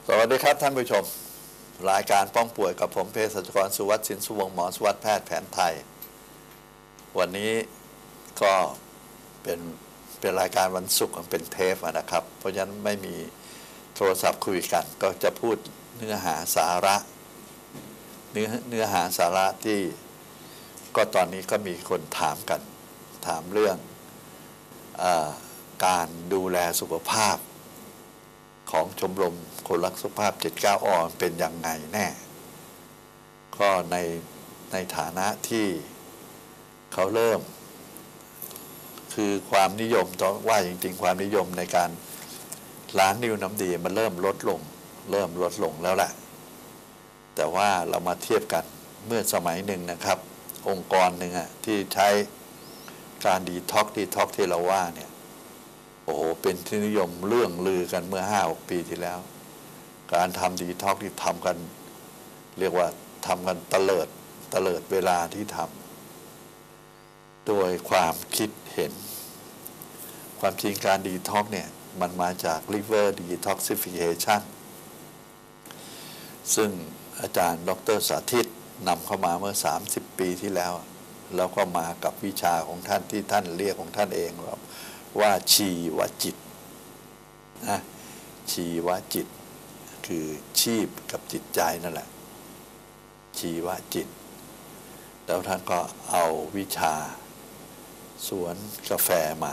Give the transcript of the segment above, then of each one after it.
สวัสดีครับท่านผู้ชมรายการป้องป่วยกับผมเภสัชกรสุวัฒน์สินสุวงศ์หมอสุวัฒน์แพทย์แผนไทยวันนี้ก็เป็นรายการวันศุกร์เป็นเทปนะครับเพราะฉะนั้นไม่มีโทรศัพท์คุยกันก็จะพูดเนื้อหาสาระเนื้อหาสาระที่ก็ตอนนี้ก็มีคนถามกันถามเรื่องการดูแลสุขภาพของชมรมคนรักสุขภาพ79อเป็นยังไงแน่ก็ในฐานะที่เขาเริ่มคือความนิยมต้องว่าจริงๆความนิยมในการล้างนิ้วน้ำดีมันเริ่มลดลงแล้วแหละแต่ว่าเรามาเทียบกันเมื่อสมัยหนึ่งนะครับองค์กรหนึ่งที่ใช้การดีท็อกที่เราว่าเนี่ยโอ้โหเป็นที่นิยมเรื่องลือกันเมื่อ 5-6 ปีที่แล้วการทำดีท็อกที่ทำกันเรียกว่าทำกันเตลิดเวลาที่ทำโดยความคิดเห็นความจริงการดีท็อกเนี่ยมันมาจาก liver detoxification ซึ่งอาจารย์ดร.สาธิตนำเข้ามาเมื่อ30 ปีที่แล้วแล้วก็มากับวิชาของท่านที่ท่านเรียกของท่านเองว่าชีวจิตนะชีวจิตคือชีพกับจิตใจนั่นแหละชีวจิตแล้วท่านก็เอาวิชาสวนกาแฟมา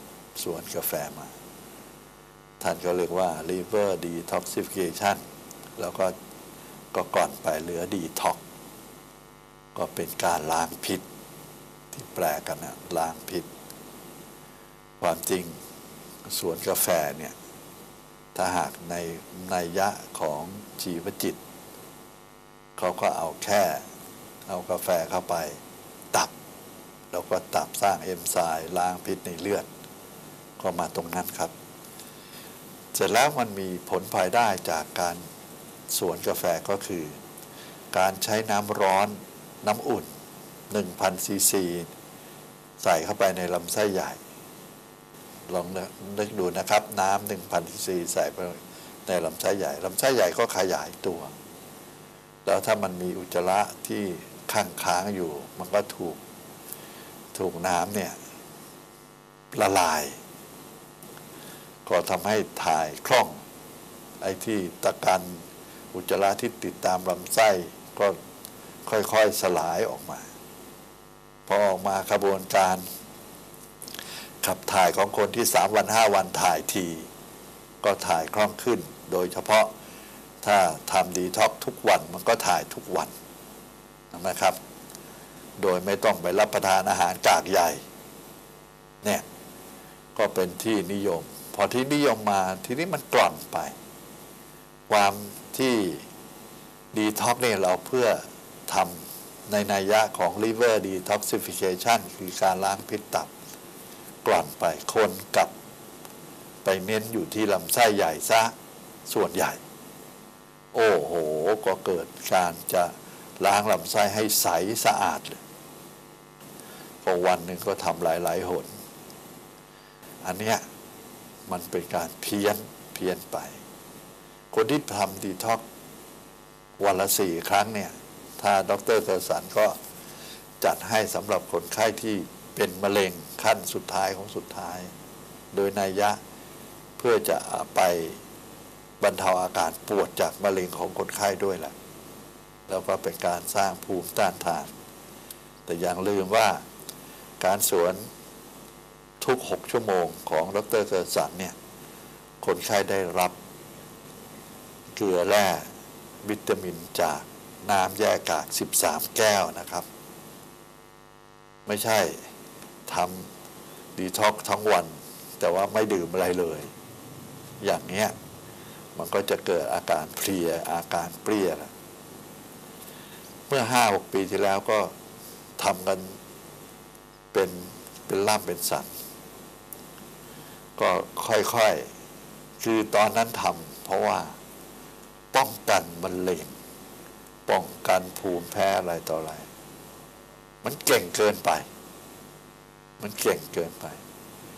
ท่านก็เรียกว่า liver detoxification แล้วก็ก่อนไปเหลือ detox ก็เป็นการล้างพิษที่แปลกันนะล้างพิษความจริงสวนกาแฟเนี่ยถ้าหากในนัยยะของชีวจิตเขาก็เอากาแฟเข้าไปตับแล้วก็ตับสร้างเอนไซม์ล้างพิษในเลือดก็มาตรงนั้นครับเสร็จแล้วมันมีผลภายได้จากการสวนกาแฟก็คือการใช้น้ำร้อนน้ำอุ่น 1,000 ซีซีใส่เข้าไปในลำไส้ใหญ่ลองนึกดูนะครับน้ำ 1,000 ซีซีใส่ไปในลำไส้ใหญ่ก็ขยายตัวแล้วถ้ามันมีอุจจาระที่ค้างอยู่มันก็ถูกน้ำเนี่ยละลายก็ทำให้ถ่ายคล่องไอ้ที่ตะกันอุจจาระที่ติดตามลำไส้ก็ค่อยๆสลายออกมาพอออกมากระบวนการขับถ่ายของคนที่3 วัน 5 วันถ่ายทีก็ถ่ายคล่องขึ้นโดยเฉพาะถ้าทำดีท็อกทุกวันมันก็ถ่ายทุกวันนะครับโดยไม่ต้องไปรับประทานอาหารกากใหญ่เนี่ยก็เป็นที่นิยมพอที่นิยมมาทีนี้มันกล่อนไปความที่ดีท็อกเนี่ยเราเพื่อทำในนัยยะของ liver detoxification คือการล้างพิษตับกล่อนไปคนกลับไปเน้นอยู่ที่ลำไส้ใหญ่ซะส่วนใหญ่โอ้โหก็เกิดการจะล้างลำไส้ให้ใสสะอาดเลยพอวันหนึ่งก็ทำหลายหนอันเนี้ยมันเป็นการเพี้ยนไปคนที่ทำดีท็อกวันละ4 ครั้งเนี่ยถ้าดร.เกอร์สันก็จัดให้สำหรับคนไข้ที่เป็นมะเร็งขั้นสุดท้ายของสุดท้ายโดยนัยยะเพื่อจะไปบรรเทาอาการปวดจากมะเร็งของคนไข้ด้วยแหละแล้วก็เป็นการสร้างภูมิต้านทานแต่อย่างลืมว่าการสวนทุก6 ชั่วโมงของดร.เกอร์สันเนี่ยคนไข้ได้รับเกลือแร่วิตามินจากน้ำแยกกาก13 แก้วนะครับไม่ใช่ทำดีท็อกทั้งวันแต่ว่าไม่ดื่มอะไรเลยอย่างนี้มันก็จะเกิดอาการเพลียอาการเปรี้ยเมื่อ 5-6 ปีที่แล้วก็ทำกันเป็นล่ำเป็นสันก็ค่อยๆคือตอนนั้นทำเพราะว่าป้องกันมะเร็งป้องกันภูมิแพ้อะไรต่ออะไรมันเก่งเกินไป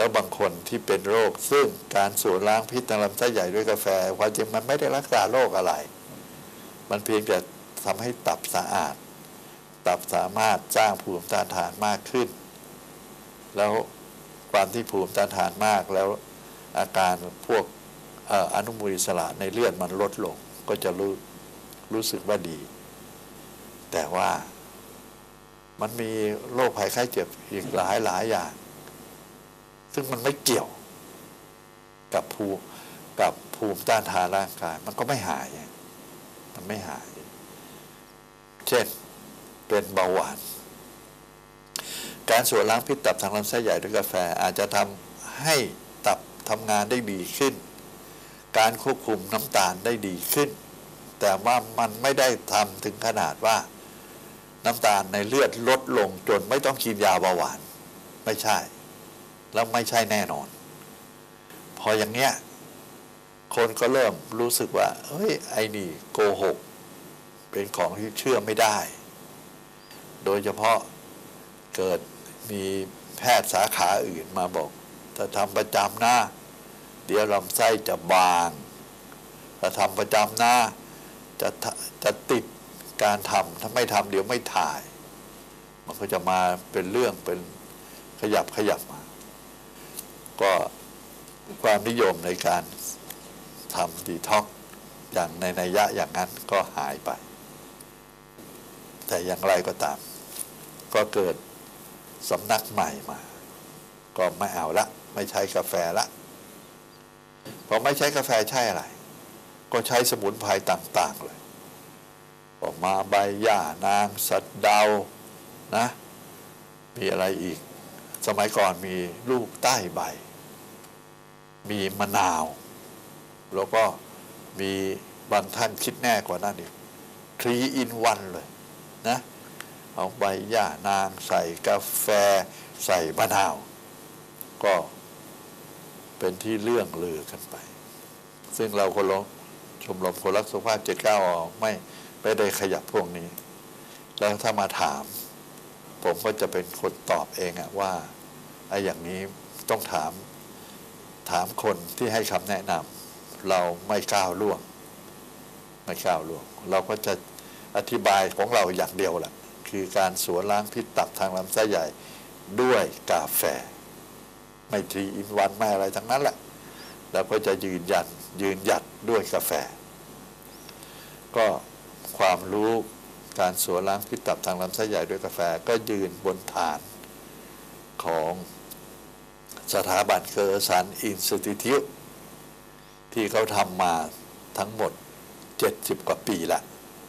แล้วบางคนที่เป็นโรคซึ่งการสูบล้างพิษทางลำไส้ใหญ่ด้วยกาแฟความจริงมันไม่ได้รักษาโรคอะไรมันเพียงแต่ทำให้ตับสะอาดตับสามารถสร้างภูมิต้านทานมากขึ้นแล้วความที่ภูมิต้านทานมากแล้วอาการพวกอนุมูลอิสระในเลือดมันลดลงก็จะรู้สึกว่าดีแต่ว่ามันมีโรคภัยไข้เจ็บอีกหลายอย่างซึ่งมันไม่เกี่ยวกับภูมิต้านทานร่างกายมันก็ไม่หายมันไม่หายเช่นเป็นเบาหวานการสูบล้างพิษตับทางลำไส้ใหญ่ด้วยกาแฟอาจจะทำให้ตับทำงานได้ดีขึ้นการควบคุมน้ำตาลได้ดีขึ้นแต่ว่ามันไม่ได้ทำถึงขนาดว่าน้ำตาลในเลือดลดลงจนไม่ต้องกินยาเบาหวานไม่ใช่แล้วไม่ใช่แน่นอนพออย่างเนี้ยคนก็เริ่มรู้สึกว่าเฮ้ยไอ้นี่โกหกเป็นของที่เชื่อไม่ได้โดยเฉพาะเกิดมีแพทย์สาขาอื่นมาบอกถ้าทำประจำนะเดี๋ยวลำไส้จะบางถ้าทำประจำนะจะติดการทำถ้าไม่ทำเดี๋ยวไม่ถ่ายมันก็จะมาเป็นเรื่องเป็นขยับมาก็ความนิยมในการทำดีท็อกซ์อย่างในนัยยะอย่างนั้นก็หายไปแต่อย่างไรก็ตามก็เกิดสำนักใหม่มาก็ไม่เอาละไม่ใช้กาแฟละพอไม่ใช้กาแฟใช่อะไรก็ใช้สมุนไพรต่างๆเลยออกมาใบหญ้านางสะเดานะมีอะไรอีกสมัยก่อนมีลูกใต้ใบมีมะนาวแล้วก็มีบางท่านคิดแน่กว่านั้นอีก3 in 1เลยนะเอาใบหญ้านางใส่กาแฟใส่มะนาวก็เป็นที่เรื่องลือกันไปซึ่งเราชมรมคนรักสุขภาพ79ไม่ได้ขยับพวกนี้แล้วถ้ามาถามผมก็จะเป็นคนตอบเองว่าไอ้อย่างนี้ต้องถามคนที่ให้คำแนะนำเราไม่ก้าวล่วงเราก็จะอธิบายของเราอย่างเดียวแหละคือการสูบล้างพิษตับทางลำไส้ใหญ่ด้วยกาแฟไม่3 in 1ไม่อะไรทั้งนั้นแหละแล้วก็จะยืนหยัดด้วยกาแฟก็ความรู้การสูบล้างพิษตับทางลำไส้ใหญ่ด้วยกาแฟก็ยืนบนฐานของสถาบันเคอร์สันอินสติทิวที่เขาทำมาทั้งหมด70 กว่าปีละ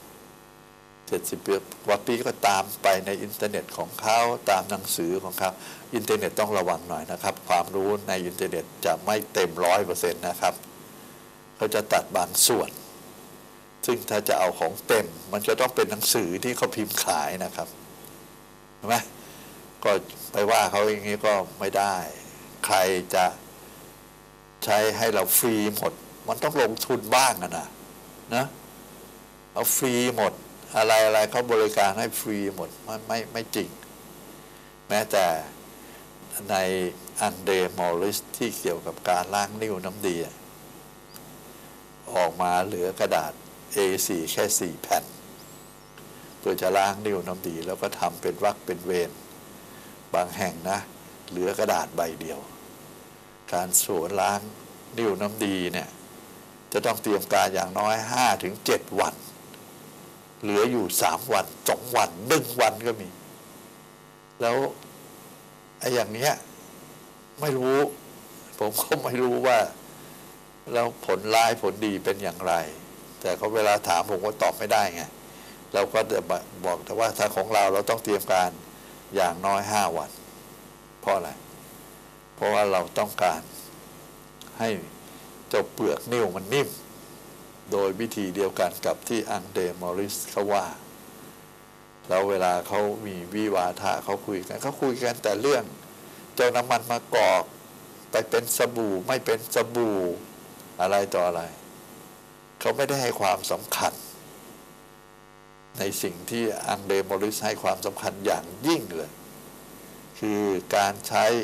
70 กว่าปีก็ตามไปในอินเทอร์เน็ตของเขาตามหนังสือของเขาอินเทอร์เน็ตต้องระวังหน่อยนะครับความรู้ในอินเทอร์เน็ตจะไม่เต็ม100%นะครับเขาจะตัดบางส่วนซึ่งถ้าจะเอาของเต็มมันจะต้องเป็นหนังสือที่เขาพิมพ์ขายนะครับใช่ไหมก็ไปว่าเขาอย่างนี้ก็ไม่ได้ใครจะใช้ให้เราฟรีหมดมันต้องลงทุนบ้างนะเอาฟรีหมดอะไรเขาบริการให้ฟรีหมดมันไม่จริงแม้แต่ในอันเดรมอริสที่เกี่ยวกับการล้างนิ้วน้ำดีออกมาเหลือกระดาษ A4 แค่4 แผ่นเพื่อจะล้างนิ้วน้ำดีแล้วก็ทำเป็นวรรคเป็นเวรบางแห่งนะเหลือกระดาษใบเดียวการสูบล้างนิ้วน้ำดีเนี่ยจะต้องเตรียมการอย่างน้อย 5-7 วันเหลืออยู่3 วัน2 วัน1 วันก็มีแล้วไอ้อย่างเนี้ยไม่รู้ผมก็ไม่รู้ว่าแล้วผลร้ายผลดีเป็นอย่างไรแต่เขาเวลาถามผมก็ตอบไม่ได้ไงเราก็จะบอกแต่ว่าถ้าของเราต้องเตรียมการอย่างน้อย5 วันเพราะอะไรเพราะว่าเราต้องการให้เจ้าเปลือกนิ้วมันนิ่มโดยวิธีเดียวกันกับที่อังเดรมอริสเขาว่าแล้วเวลาเขามีวิวาทะเขาคุยกันแต่เรื่องเจ้าน้ำมันมะกอกไปเป็นสบู่ไม่เป็นสบู่อะไรต่ออะไรเขาไม่ได้ให้ความสำคัญในสิ่งที่อังเดรมอริสให้ความสำคัญอย่างยิ่งเลยคือการใช้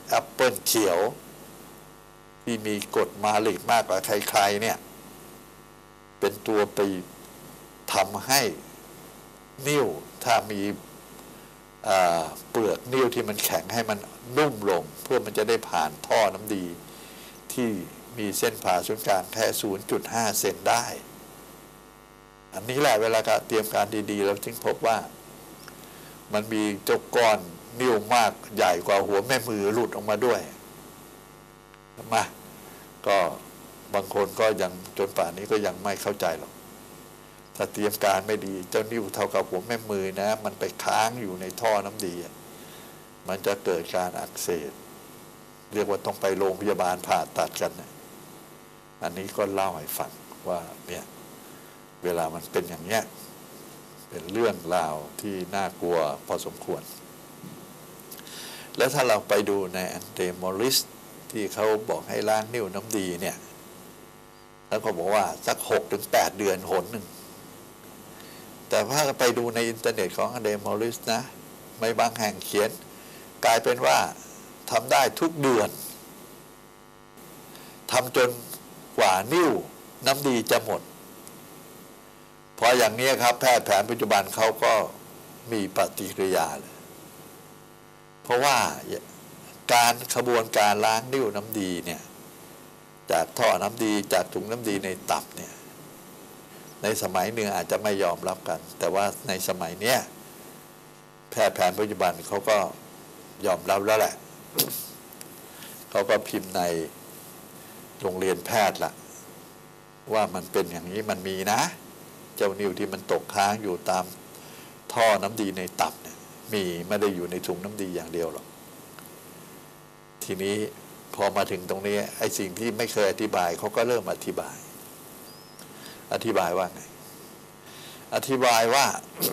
แอปเปิลเขียวที่มีกรดมาลิกมากกว่าใครๆเนี่ยเป็นตัวไปทำให้นิ่วถ้ามีเปลือกนิ่วที่มันแข็งให้มันนุ่มลงเพื่อมันจะได้ผ่านท่อน้ำดีที่มีเส้นผ่าศูนย์กลางแค่ 0.5 เซนได้อันนี้แหละเวลาการเตรียมการดีๆเราจึงพบว่ามันมีเจ้าก้อนนิ่วมากใหญ่กว่าหัวแม่มือหลุดออกมาด้วยมาก็บางคนก็ยังจนป่านนี้ก็ยังไม่เข้าใจหรอกถ้าเตรียมการไม่ดีเจ้านิ่วเท่ากับหัวแม่มือนะมันไปค้างอยู่ในท่อน้ำดีมันจะเกิดการอักเสบเรียกว่าต้องไปโรงพยาบาลผ่าตัดกันนะอันนี้ก็เล่าให้ฟังว่าเนี่ยเวลามันเป็นอย่างเนี้ยเป็นเรื่องราวที่น่ากลัวพอสมควรแล้วถ้าเราไปดูในแอนเดมอริสที่เขาบอกให้ล้างนิ่วน้ำดีเนี่ยแล้วก็บอกว่าสัก 6-8 เดือนหนหนึ่งแต่ถ้าไปดูในอินเทอร์เน็ตของแอนเดมอริสนะไม่บางแห่งเขียนกลายเป็นว่าทำได้ทุกเดือนทำจนกว่านิ่วน้ำดีจะหมดพออย่างนี้ครับแพทย์แผนปัจจุบันเขาก็มีปฏิกิริยาเลยเพราะว่าการขบวนการล้างนิ่วน้ำดีเนี่ยจากท่อน้ำดีจากถุงน้ำดีในตับเนี่ยในสมัยหนึ่งอาจจะไม่ยอมรับกันแต่ว่าในสมัยเนี้ยแพทย์แผนปัจจุบันเขาก็ยอมรับแล้วแหละ เขาก็พิมพ์ในโรงเรียนแพทย์ละว่ามันเป็นอย่างนี้มันมีนะเจ้านิ่วที่มันตกค้างอยู่ตามท่อน้ำดีในตับเนี่ยมีไม่ได้อยู่ในถุงน้ำดีอย่างเดียวหรอกทีนี้พอมาถึงตรงนี้ไอ้สิ่งที่ไม่เคยอธิบายเขาก็เริ่มอธิบายว่าไงอธิบายว่า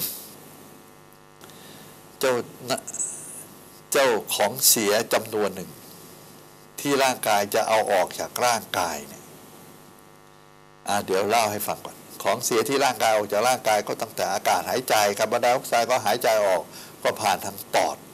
เจ้าของเสียจำนวนหนึ่งที่ร่างกายจะเอาออกจากร่างกายเนี่ยเดี๋ยวเล่าให้ฟังก่อนของเสียที่ร่างกายออกจากร่างกายก็ตั้งแต่อากาศหายใจคาร์บอนไดออกไซด์ก็หายใจออกก็ผ่านทางปอด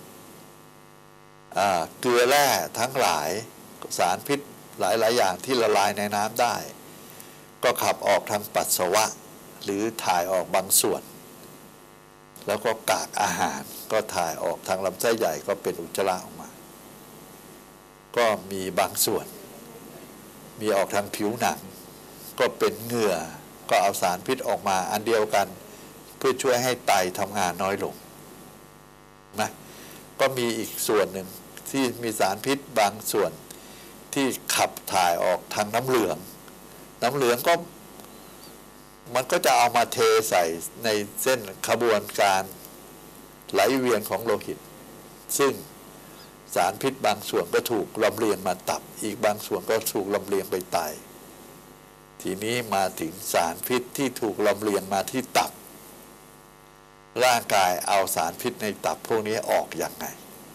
เกลือแร่ทั้งหลายสารพิษหลายอย่างที่ละลายในน้ำได้ก็ขับออกทางปัสสาวะหรือถ่ายออกบางส่วนแล้วก็กากอาหารก็ถ่ายออกทางลำไส้ใหญ่ก็เป็นอุจจาระออกมาก็มีบางส่วนมีออกทางผิวหนังก็เป็นเหงื่อก็เอาสารพิษออกมาอันเดียวกันเพื่อช่วยให้ไตทำงานน้อยลงนะก็มีอีกส่วนหนึ่งที่มีสารพิษบางส่วนที่ขับถ่ายออกทางน้ำเหลืองก็มันก็จะเอามาเทใส่ในเส้นขบวนการไหลเวียนของโลหิตซึ่งสารพิษบางส่วนก็ถูกลำเลียงมาตับอีกบางส่วนก็ถูกลำเลียงไปไตทีนี้มาถึงสารพิษที่ถูกลำเลียงมาที่ตับร่างกายเอาสารพิษในตับพวกนี้ออกอย่างไง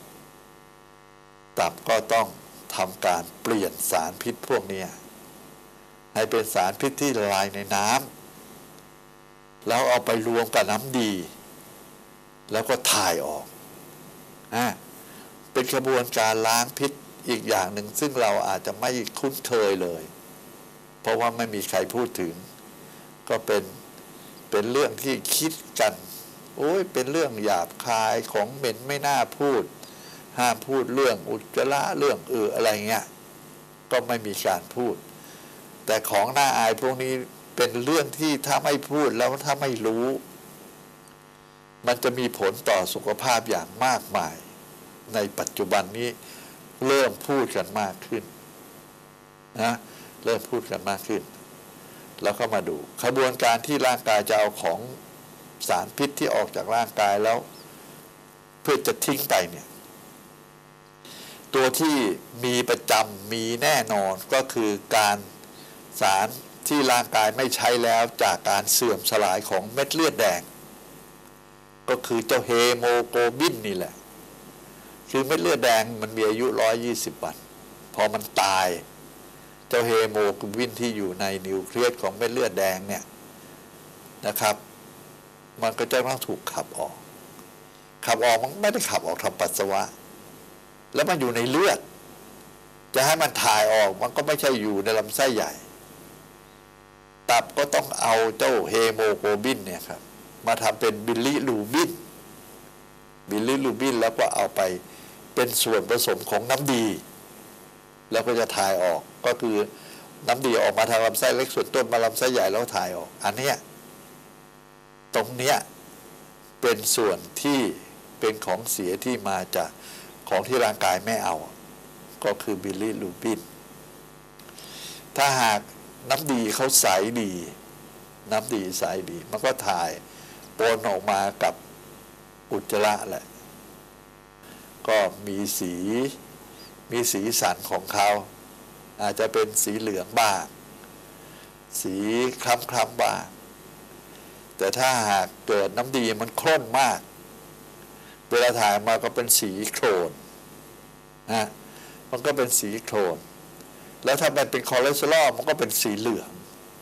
ตับก็ต้องทำการเปลี่ยนสารพิษพวกนี้ให้เป็นสารพิษที่ละลายในน้ำแล้วเอาไปรวมกับน้ำดีแล้วก็ถ่ายออกเป็นกระบวนการล้างพิษอีกอย่างหนึ่งซึ่งเราอาจจะไม่คุ้นเคยเลยเพราะว่าไม่มีใครพูดถึงก็เป็นเรื่องที่คิดกันโอ้ยเป็นเรื่องหยาบคายของเหม็นไม่น่าพูดห้ามพูดเรื่องอุจจาระเรื่องอะไรเงี้ยก็ไม่มีการพูดแต่ของน่าอายพวกนี้เป็นเรื่องที่ถ้าไม่พูดแล้วถ้าไม่รู้มันจะมีผลต่อสุขภาพอย่างมากมายในปัจจุบันนี้เริ่มพูดกันมากขึ้นนะเริ่มพูดกันมากขึ้นแล้วก็มาดูขบวนการที่ร่างกายจะเอาของสารพิษที่ออกจากร่างกายแล้วเพื่อจะทิ้งไปเนี่ยตัวที่มีประจำมีแน่นอนก็คือการสารที่ร่างกายไม่ใช้แล้วจากการเสื่อมสลายของเม็ดเลือดแดงก็คือเจ้าเฮโมโกลบินนี่แหละคือเม็ดเลือดแดงมันมีอายุ120 วันพอมันตายเจ้าเฮโมโกลบินที่อยู่ในนิวเคลียสของเม็ดเลือดแดงเนี่ยนะครับมันก็จะต้องถูกขับออกมันไม่ได้ขับออกทางปัสสาวะแล้วมันอยู่ในเลือดจะให้มันถ่ายออกมันก็ไม่ใช่อยู่ในลำไส้ใหญ่ตับก็ต้องเอาเจ้าเฮโมโกลบินเนี่ยครับมาทำเป็นบิลิรูบินแล้วก็เอาไปเป็นส่วนผสมของน้ำดีแล้วก็จะถ่ายออกก็คือน้ำดีออกมาทางลำไส้เล็กส่วนต้นมาลำไส้ใหญ่แล้วถ่ายออกอันเนี้ยตรงเนี้ยเป็นส่วนที่เป็นของเสียที่มาจากของที่ร่างกายไม่เอาก็คือบิลิรูบินถ้าหากน้ำดีเขาใสดีมันก็ถ่ายปนออกมากับอุจจาระแหละก็มีสีสันของเขาอาจจะเป็นสีเหลืองบ้างสีคล้ำบ้างแต่ถ้าหากเกิดน้ำดีมันข้นมากเวลาถ่ายมาก็เป็นสีโครนนะมันก็เป็นสีโครนแล้วถ้ามันเป็นคอเลสเตอรอลมันก็เป็นสีเหลือง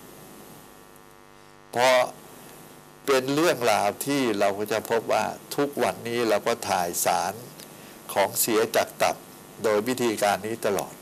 เพราะเป็นเรื่องราวที่เราก็จะพบว่าทุกวันนี้เราก็ถ่ายสารของเสียจากตับโดยวิธีการนี้ตลอด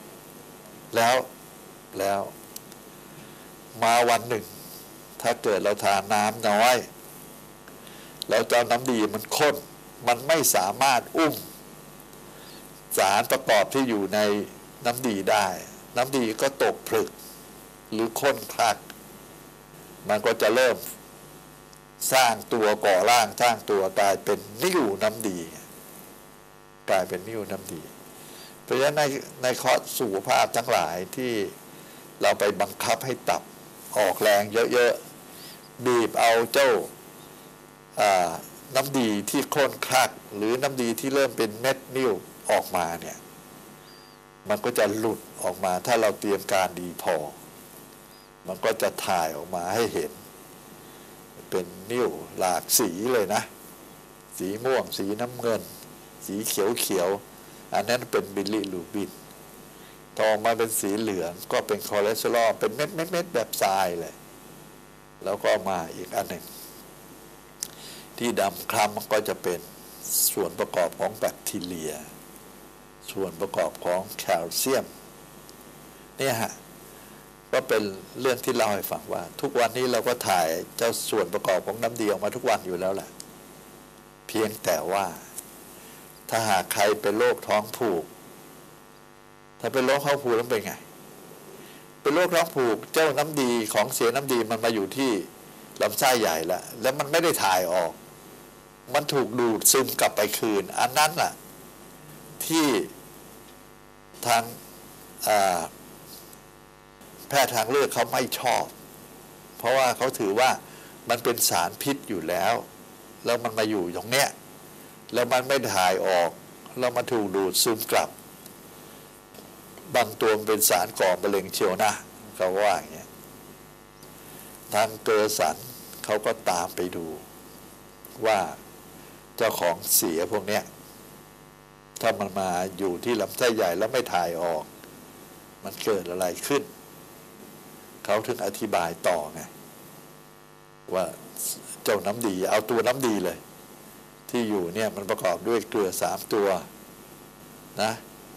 แล้วมาวันหนึ่งถ้าเกิดเราทานน้ำน้อยแล้วเจ้าน้ำดีมันข้นมันไม่สามารถอุ้มสารประกอบที่อยู่ในน้ำดีได้น้ำดีก็ตกผลึกหรือข้นคลักมันก็จะเริ่มสร้างตัวก่อร่างสร้างตัวกลายเป็นนิ่วน้ำดีกลายเป็นนิ่วน้ำดีเพราะฉะนั้นในข้อสุขภาพทั้งหลายที่เราไปบังคับให้ตับออกแรงเยอะๆบีบเอาเจ้าน้ำดีที่ข้นคลักหรือน้ำดีที่เริ่มเป็นเม็ดนิ่วออกมาเนี่ยมันก็จะหลุดออกมาถ้าเราเตรียมการดีพอมันก็จะถ่ายออกมาให้เห็นเป็นนิ่วหลากสีเลยนะสีม่วงสีน้ำเงินสีเขียวอันนั้นเป็นบิลิรูบินต่อมาเป็นสีเหลืองก็เป็นคอเลสเตอรอลเป็นเม็ดแบบทรายเลยแล้วก็มาอีกอันหนึ่งที่ดำคล้ำก็จะเป็นส่วนประกอบของแบคทีเรียส่วนประกอบของแคลเซียมเนี่ยฮะก็เป็นเรื่องที่เล่าให้ฟังว่าทุกวันนี้เราก็ถ่ายเจ้าส่วนประกอบของน้ำดีออกมาทุกวันอยู่แล้วแหละเพียงแต่ว่าถ้าหากใครเป็นโรคท้องผูกถ้าเป็นโรคท้องผูกแล้วเป็นไงเป็นโรคท้องผูกเจ้าน้ำดีของเสียน้ำดีมันมาอยู่ที่ลำไส้ใหญ่แล้วมันไม่ได้ถ่ายออกมันถูกดูดซึมกลับไปคืนอันนั้นน่ะที่ทางแพทย์ทางเลือกเขาไม่ชอบเพราะว่าเขาถือว่ามันเป็นสารพิษอยู่แล้วมันมาอยู่ตรงเนี้ยแล้วมันไม่ถ่ายออกแล้วมันถูกดูดซึมกลับบางตัวเป็นสารก่อมะเร็งเชียวนะเขาว่าอย่างเงี้ยทางเกอร์สันเขาก็ตามไปดูว่าเจ้าของเสียพวกเนี้ยถ้ามันมาอยู่ที่ลำไส้ใหญ่แล้วไม่ถ่ายออกมันเกิดอะไรขึ้นเขาถึงอธิบายต่อไงว่าเจ้าน้ำดีเอาตัวน้ำดีเลยที่อยู่เนี่ยมันประกอบด้วยเกลือ3ตัวนะ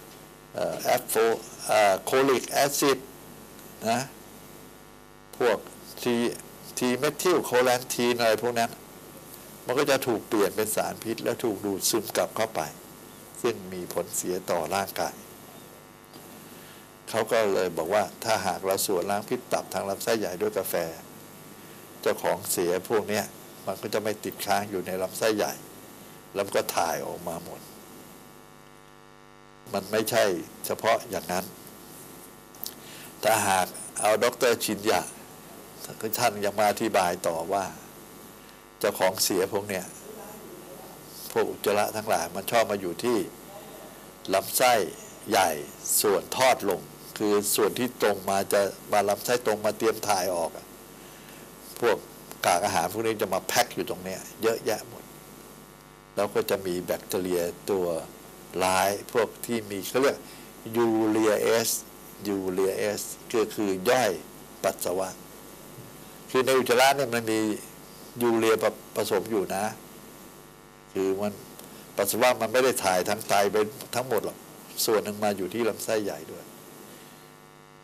โคลิกแอซิดนะพวกทีเมทิลโคแลนทีนอะไรพวกนั้นมันก็จะถูกเปลี่ยนเป็นสารพิษแล้วถูกดูดซึมกลับเข้าไปซึ่งมีผลเสียต่อร่างกายเขาก็เลยบอกว่าถ้าหากเราส่วนล้างพิษตับทางลำไส้ใหญ่ด้วยกาแฟเจ้าของเสียพวกนี้มันก็จะไม่ติดค้างอยู่ในลำไส้ใหญ่แล้วก็ถ่ายออกมาหมดมันไม่ใช่เฉพาะอย่างนั้นถ้าหากเอาดร.ชินยะท่านยังมาอธิบายต่อว่าเจ้าของเสียพวกเนี้ยพวกอุจจาระทั้งหลายมันชอบมาอยู่ที่ลำไส้ใหญ่ส่วนทอดลงคือส่วนที่ตรงมาจะมาลำไส้ตรงมาเตรียมถ่ายออกพวกกากอาหารพวกนี้จะมาแพ็คอยู่ตรงนี้เยอะแยะหมดแล้วก็จะมีแบคทีเรียตัวร้ายพวกที่มีเขาเรียกยูเรียเอสคือย่อยปัสสาวะคือในอุจจาระเนี่ยมันมียูเรียผสมอยู่นะคือมันปัสสาวะมันไม่ได้ถ่ายทั้งไตไปทั้งหมดหรอกส่วนหนึ่งมาอยู่ที่ลำไส้ใหญ่ด้วย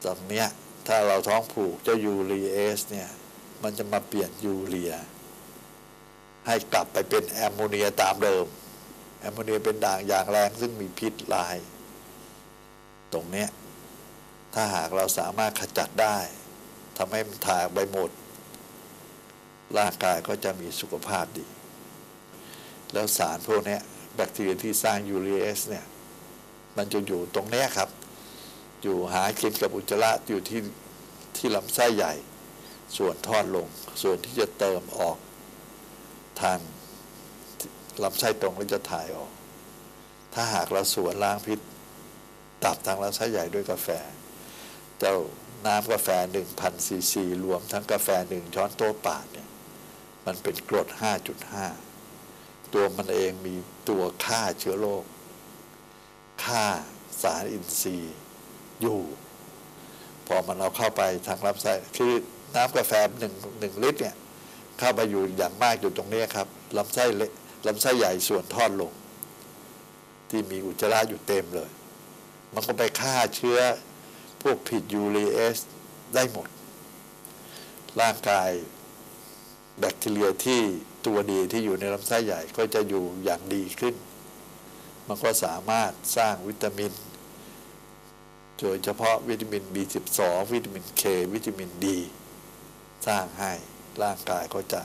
ตอนเนี้ยถ้าเราท้องผูกเจ้ายูรีเอสเนี่ยมันจะมาเปลี่ยนยูเรียให้กลับไปเป็นแอมโมเนียตามเดิมแอมโมเนียเป็นด่างอย่างแรงซึ่งมีพิษร้ายตรงเนี้ยถ้าหากเราสามารถขจัดได้ทำให้มันถ่ายไปหมดร่างกายก็จะมีสุขภาพดีแล้วสารพวกนี้แบคทีเรียที่สร้างยูรีเอสเนี่ยมันจะอยู่ตรงนี้ครับอยู่หากินกับอุจจาระอยู่ที่ลำไส้ใหญ่ส่วนทอดลงส่วนที่จะเติมออกทางลำไส้ตรงก็จะถ่ายออกถ้าหากเราสวนล้างพิษตับทางลำไส้ใหญ่ด้วยกาแฟเจ้าน้ำกาแฟ 1,000 ซีซีรวมทั้งกาแฟ1ช้อนโต๊ะปากเนี่ยมันเป็นกรด 5.5 ตัวมันเองมีตัวฆ่าเชื้อโรคฆ่าสารอินทรีย์อยู่พอมันเอาเข้าไปทางลำไส้คือน้ำกาแฟ1 ลิตรเนี่ยเข้าไปอยู่อย่างมากอยู่ตรงนี้ครับลำไส้เล็กลำไส้ใหญ่ส่วนทอดลงที่มีอุจจาระอยู่เต็มเลยมันก็ไปฆ่าเชื้อพวกผิดยูรีเอสได้หมดร่างกายแบคทีเรียที่ตัวดีที่อยู่ในลำไส้ใหญ่ก็จะอยู่อย่างดีขึ้นมันก็สามารถสร้างวิตามินโดยเฉพาะวิตามิน B12 วิตามิน K วิตามิน D สร้างให้ร่างกายก็จะ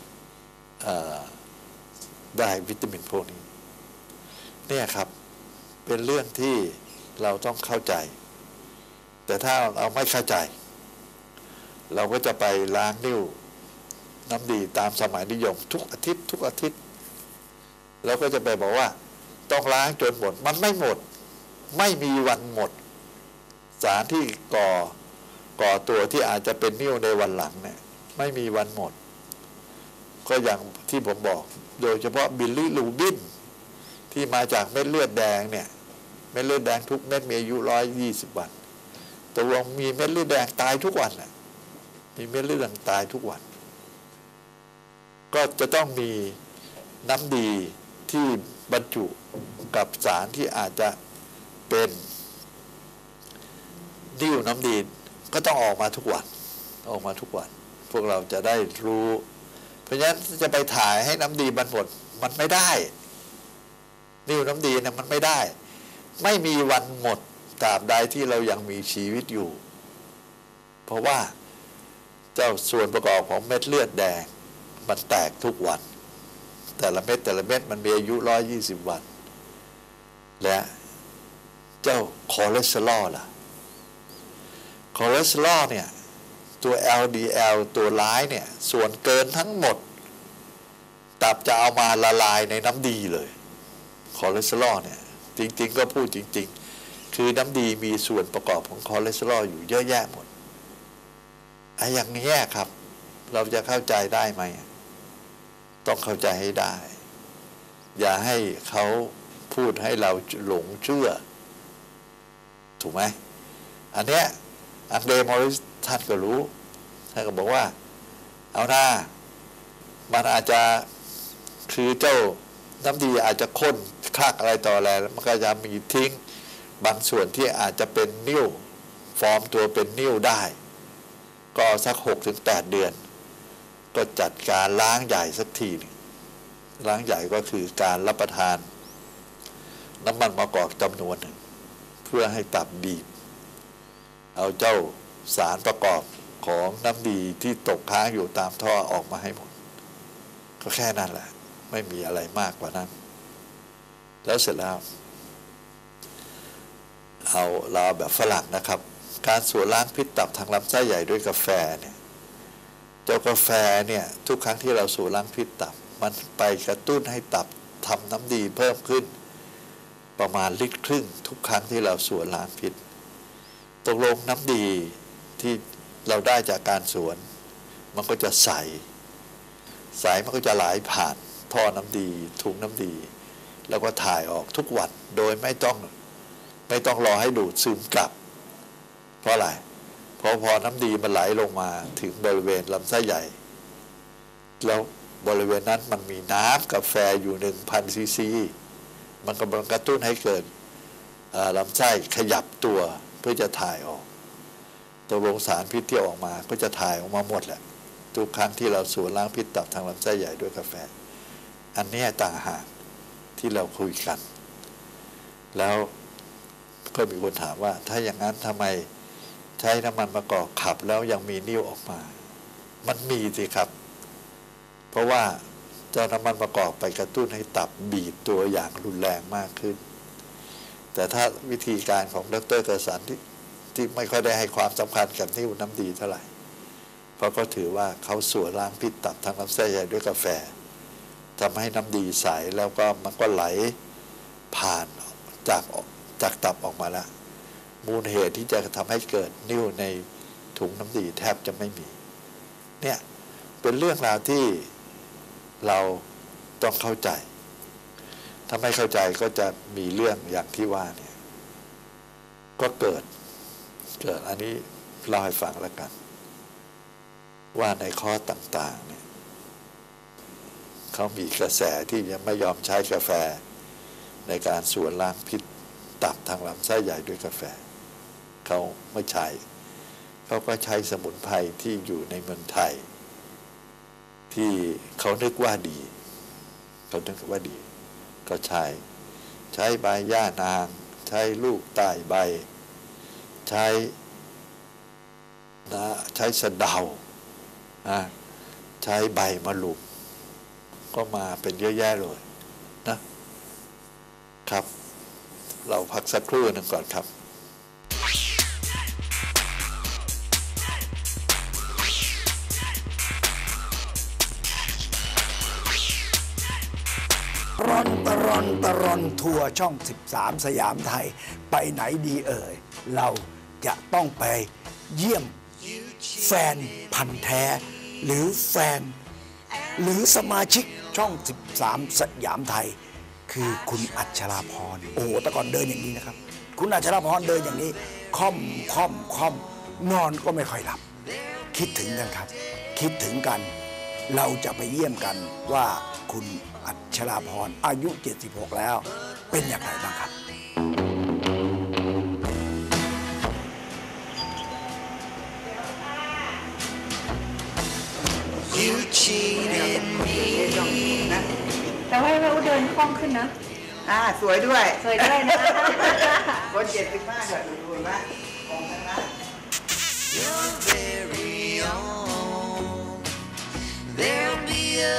ได้วิตามินพวกนี้เนี่ยครับเป็นเรื่องที่เราต้องเข้าใจแต่ถ้าเราไม่เข้าใจเราก็จะไปล้างนิ้วน้ำดีตามสมัยนิยมทุกอาทิตย์เราก็จะไปบอกว่าต้องล้างจนหมดมันไม่หมดไม่มีวันหมดสารที่ก่อตัวที่อาจจะเป็นนิ่วในวันหลังเนี่ยไม่มีวันหมดก็อย่างที่ผมบอกโดยเฉพาะบิลิรูบินที่มาจากเม็ดเลือดแดงเนี่ยเม็ดเลือดแดงทุกเม็ดมีอายุ120 วันตกลงมีเม็ดเลือดแดงตายทุกวันน่ะมีเม็ดเลือดแดงตายทุกวันก็จะต้องมีน้ำดีที่บรรจุกับสารที่อาจจะเป็นนิ่วน้ำดีก็ต้องออกมาทุกวันพวกเราจะได้รู้เพราะฉะนั้นจะไปถ่ายให้น้ำดีมันหมดมันไม่ได้นิ่วน้ำดีเนี่ยมันไม่ได้ไม่มีวันหมดตราบใดที่เรายังมีชีวิตอยู่เพราะว่าเจ้าส่วนประกอบของเม็ดเลือดแดงมันแตกทุกวันแต่ละเม็ดมันมีอายุ120 วันและเจ้าคอเลสเตอรอลล่ะคอเลสเตอรอลเนี่ยตัว LDL ตัวร้ายเนี่ยส่วนเกินทั้งหมดตับจะเอามาละลายในน้ำดีเลยคอเลสเตอรอลเนี่ยจริงๆก็พูดจริงๆคือน้ำดีมีส่วนประกอบของคอเลสเตอรอลอยู่เยอะแยะหมดอย่างนี้ครับเราจะเข้าใจได้ไหมต้องเข้าใจให้ได้อย่าให้เขาพูดให้เราหลงเชื่อถูกไหมอันเนี้ยอังเดรมอริสท่านก็รู้ท่านก็บอกว่าเอาหน้ามันอาจจะคือเจ้าน้ำดีอาจจะข้นคลักอะไรต่ออะไรมันก็จะมีทิ้งบางส่วนที่อาจจะเป็นนิ่วฟอร์มตัวเป็นนิ่วได้ก็สัก 6-8 เดือนก็จัดการล้างใหญ่สักทีนึงล้างใหญ่ก็คือการรับประทานน้ำมันมะกอกจำนวนหนึ่งเพื่อให้ตับบีบเอาเจ้าสารประกอบของน้ำดีที่ตกค้างอยู่ตามท่อออกมาให้หมดก็แค่นั้นแหละไม่มีอะไรมากกว่านั้นแล้วเสร็จแล้วเราแบบฝรั่งนะครับการส่วนล้างพิษตับทางลำไส้ใหญ่ด้วยกาแฟเนี่ยเจ้ากาแฟเนี่ยทุกครั้งที่เราสูบล้างพิษตับมันไปกระตุ้นให้ตับทำน้ำดีเพิ่มขึ้นประมาณ1.5 ลิตรทุกครั้งที่เราสูบล้างพิษตกลงน้ำดีที่เราได้จากการสวนมันก็จะใสมันก็จะไหลผ่านท่อน้ำดีถุงน้ำดีแล้วก็ถ่ายออกทุกวันโดยไม่ต้องรอให้ดูดซึมกลับเพราะอะไรพอน้ำดีมันไหลลงมาถึงบริเวณลำไส้ใหญ่แล้วบริเวณนั้นมันมีน้ำกาแฟอยู่ 1,000 ซีซีมันกำลังกระตุ้นให้เกิดลำไส้ขยับตัวเพื่อจะถ่ายออกตกลงสารพิษที่ออกมาก็จะถ่ายออกมาหมดแหละทุกครั้งที่เราสูดล้างพิษตับทางลำไส้ใหญ่ด้วยกาแฟอันนี้ต่างหากที่เราคุยกันแล้วก็มีคนถามว่าถ้าอย่างนั้นทำไมใช้น้ำมันมะกอกขับแล้วยังมีนิ่วออกมามันมีสิครับเพราะว่าเจ้าน้ำมันมะกอกไปกระตุ้นให้ตับบีบตัวอย่างรุนแรงมากขึ้นแต่ถ้าวิธีการของดร.เกษรที่ไม่ค่อยได้ให้ความสำคัญกับนิ่วน้ำดีเท่าไหร่เพราะก็ถือว่าเขาสูบล้างพิษตับทางลำไส้ใหญ่ด้วยกาแฟทำให้น้ำดีใสแล้วก็มันก็ไหลผ่านจากตับออกมาแล้วมูลเหตุที่จะทำให้เกิดนิ่วในถุงน้ำดีแทบจะไม่มีเนี่ยเป็นเรื่องราวที่เราต้องเข้าใจถ้าไม่เข้าใจก็จะมีเรื่องอย่างที่ว่าเนี่ยก็เกิดอันนี้เล่าให้ฟังแล้วกันว่าในข้อต่างๆเนี่ยเขามีกระแสที่ยังไม่ยอมใช้กาแฟในการสูบล้างพิษตับทางลำไส้ใหญ่ด้วยกาแฟเขาไม่ใช้เขาก็ใช้สมุนไพรที่อยู่ในเมืองไทยที่เขานึกว่าดีก็ใช้ใบย่านางใช้ลูกใต้ใบใช้สะเดาใช้ใบมะลุมก็มาเป็นเยอะแยะเลยนะครับเราพักสักครู่หนึ่งก่อนครับตรอนทัวร์ช่อง13สยามไทยไปไหนดีเอ่ยเราจะต้องไปเยี่ยมแฟนพันธุ์แท้หรือแฟนหรือสมาชิกช่อง13สยามไทยคือคุณอัชราพรโอ้โหแต่ก่อนเดินอย่างนี้นะครับคุณอัชราพรเดินอย่างนี้ค่อมนอนก็ไม่ค่อยหลับคิดถึงกันครับคิดถึงกันเราจะไปเยี่ยมกันว่าคุณอัชราพรอายุ76แล้วเป็นอย่างไรบ้างครับแต่ว่าเราเดินคล่องขึ้นนะสวยด้วยนะคน75เกิดดูไหมของทั้งนั้น You're very own There'll be a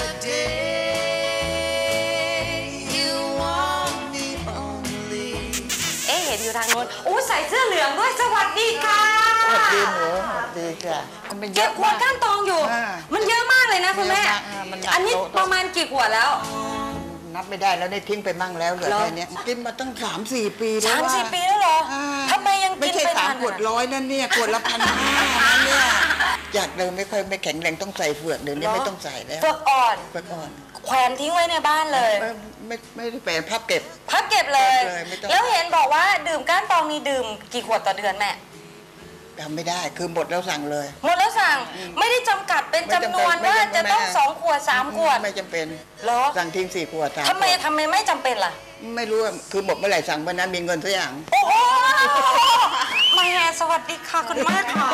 day You want me only เห็นอยู่ทางโน้นใส่เสื้อเหลืองด้วยสวัสดีค่ะสวัสดีหนูสวัสดีค่ะเก็บขวดก้านตองอยู่มันเยอะมากเลยนะคุณแม่อันนี้ประมาณกี่ขวดแล้วนับไม่ได้แล้วได้ทิ้งไปมั่งแล้วเหลือแค่นี้กินมาตั้ง 3-4 ปีแล้ว 3-4 ปีแล้วเหรอทำไมยังกินไปนานไม่ใช่3 ขวด100นั่นเนี่ยขวดละ1,500นั่นเนี่ยจากเดิมไม่แข็งแรงต้องใส่เฟือกเดี๋ยวนี้ไม่ต้องใส่แล้วเฟือกอ่อนแขวนทิ้งไว้ในบ้านเลยไม่ได้แขวนพับเก็บเลยแล้วเห็นบอกว่าดื่มก้านตองนี่ดื่มกี่ขวดต่อเดือนแม่จำไม่ได้คือหมดแล้วสั่งเลยหมดแล้วสั่งไม่ได้จำกัดเป็นจำนวนว่าจะต้อง2 ขวด 3 ขวดไม่จำเป็นสั่งทิ้ง4 ขวดทำไมไม่จำเป็นล่ะไม่รู้คือหมดเมื่อไหร่สั่งเมื่อนั้นมีเงินสักอย่างโอ้โหแม่สวัสดีค่ะคุณแม่ค่ะ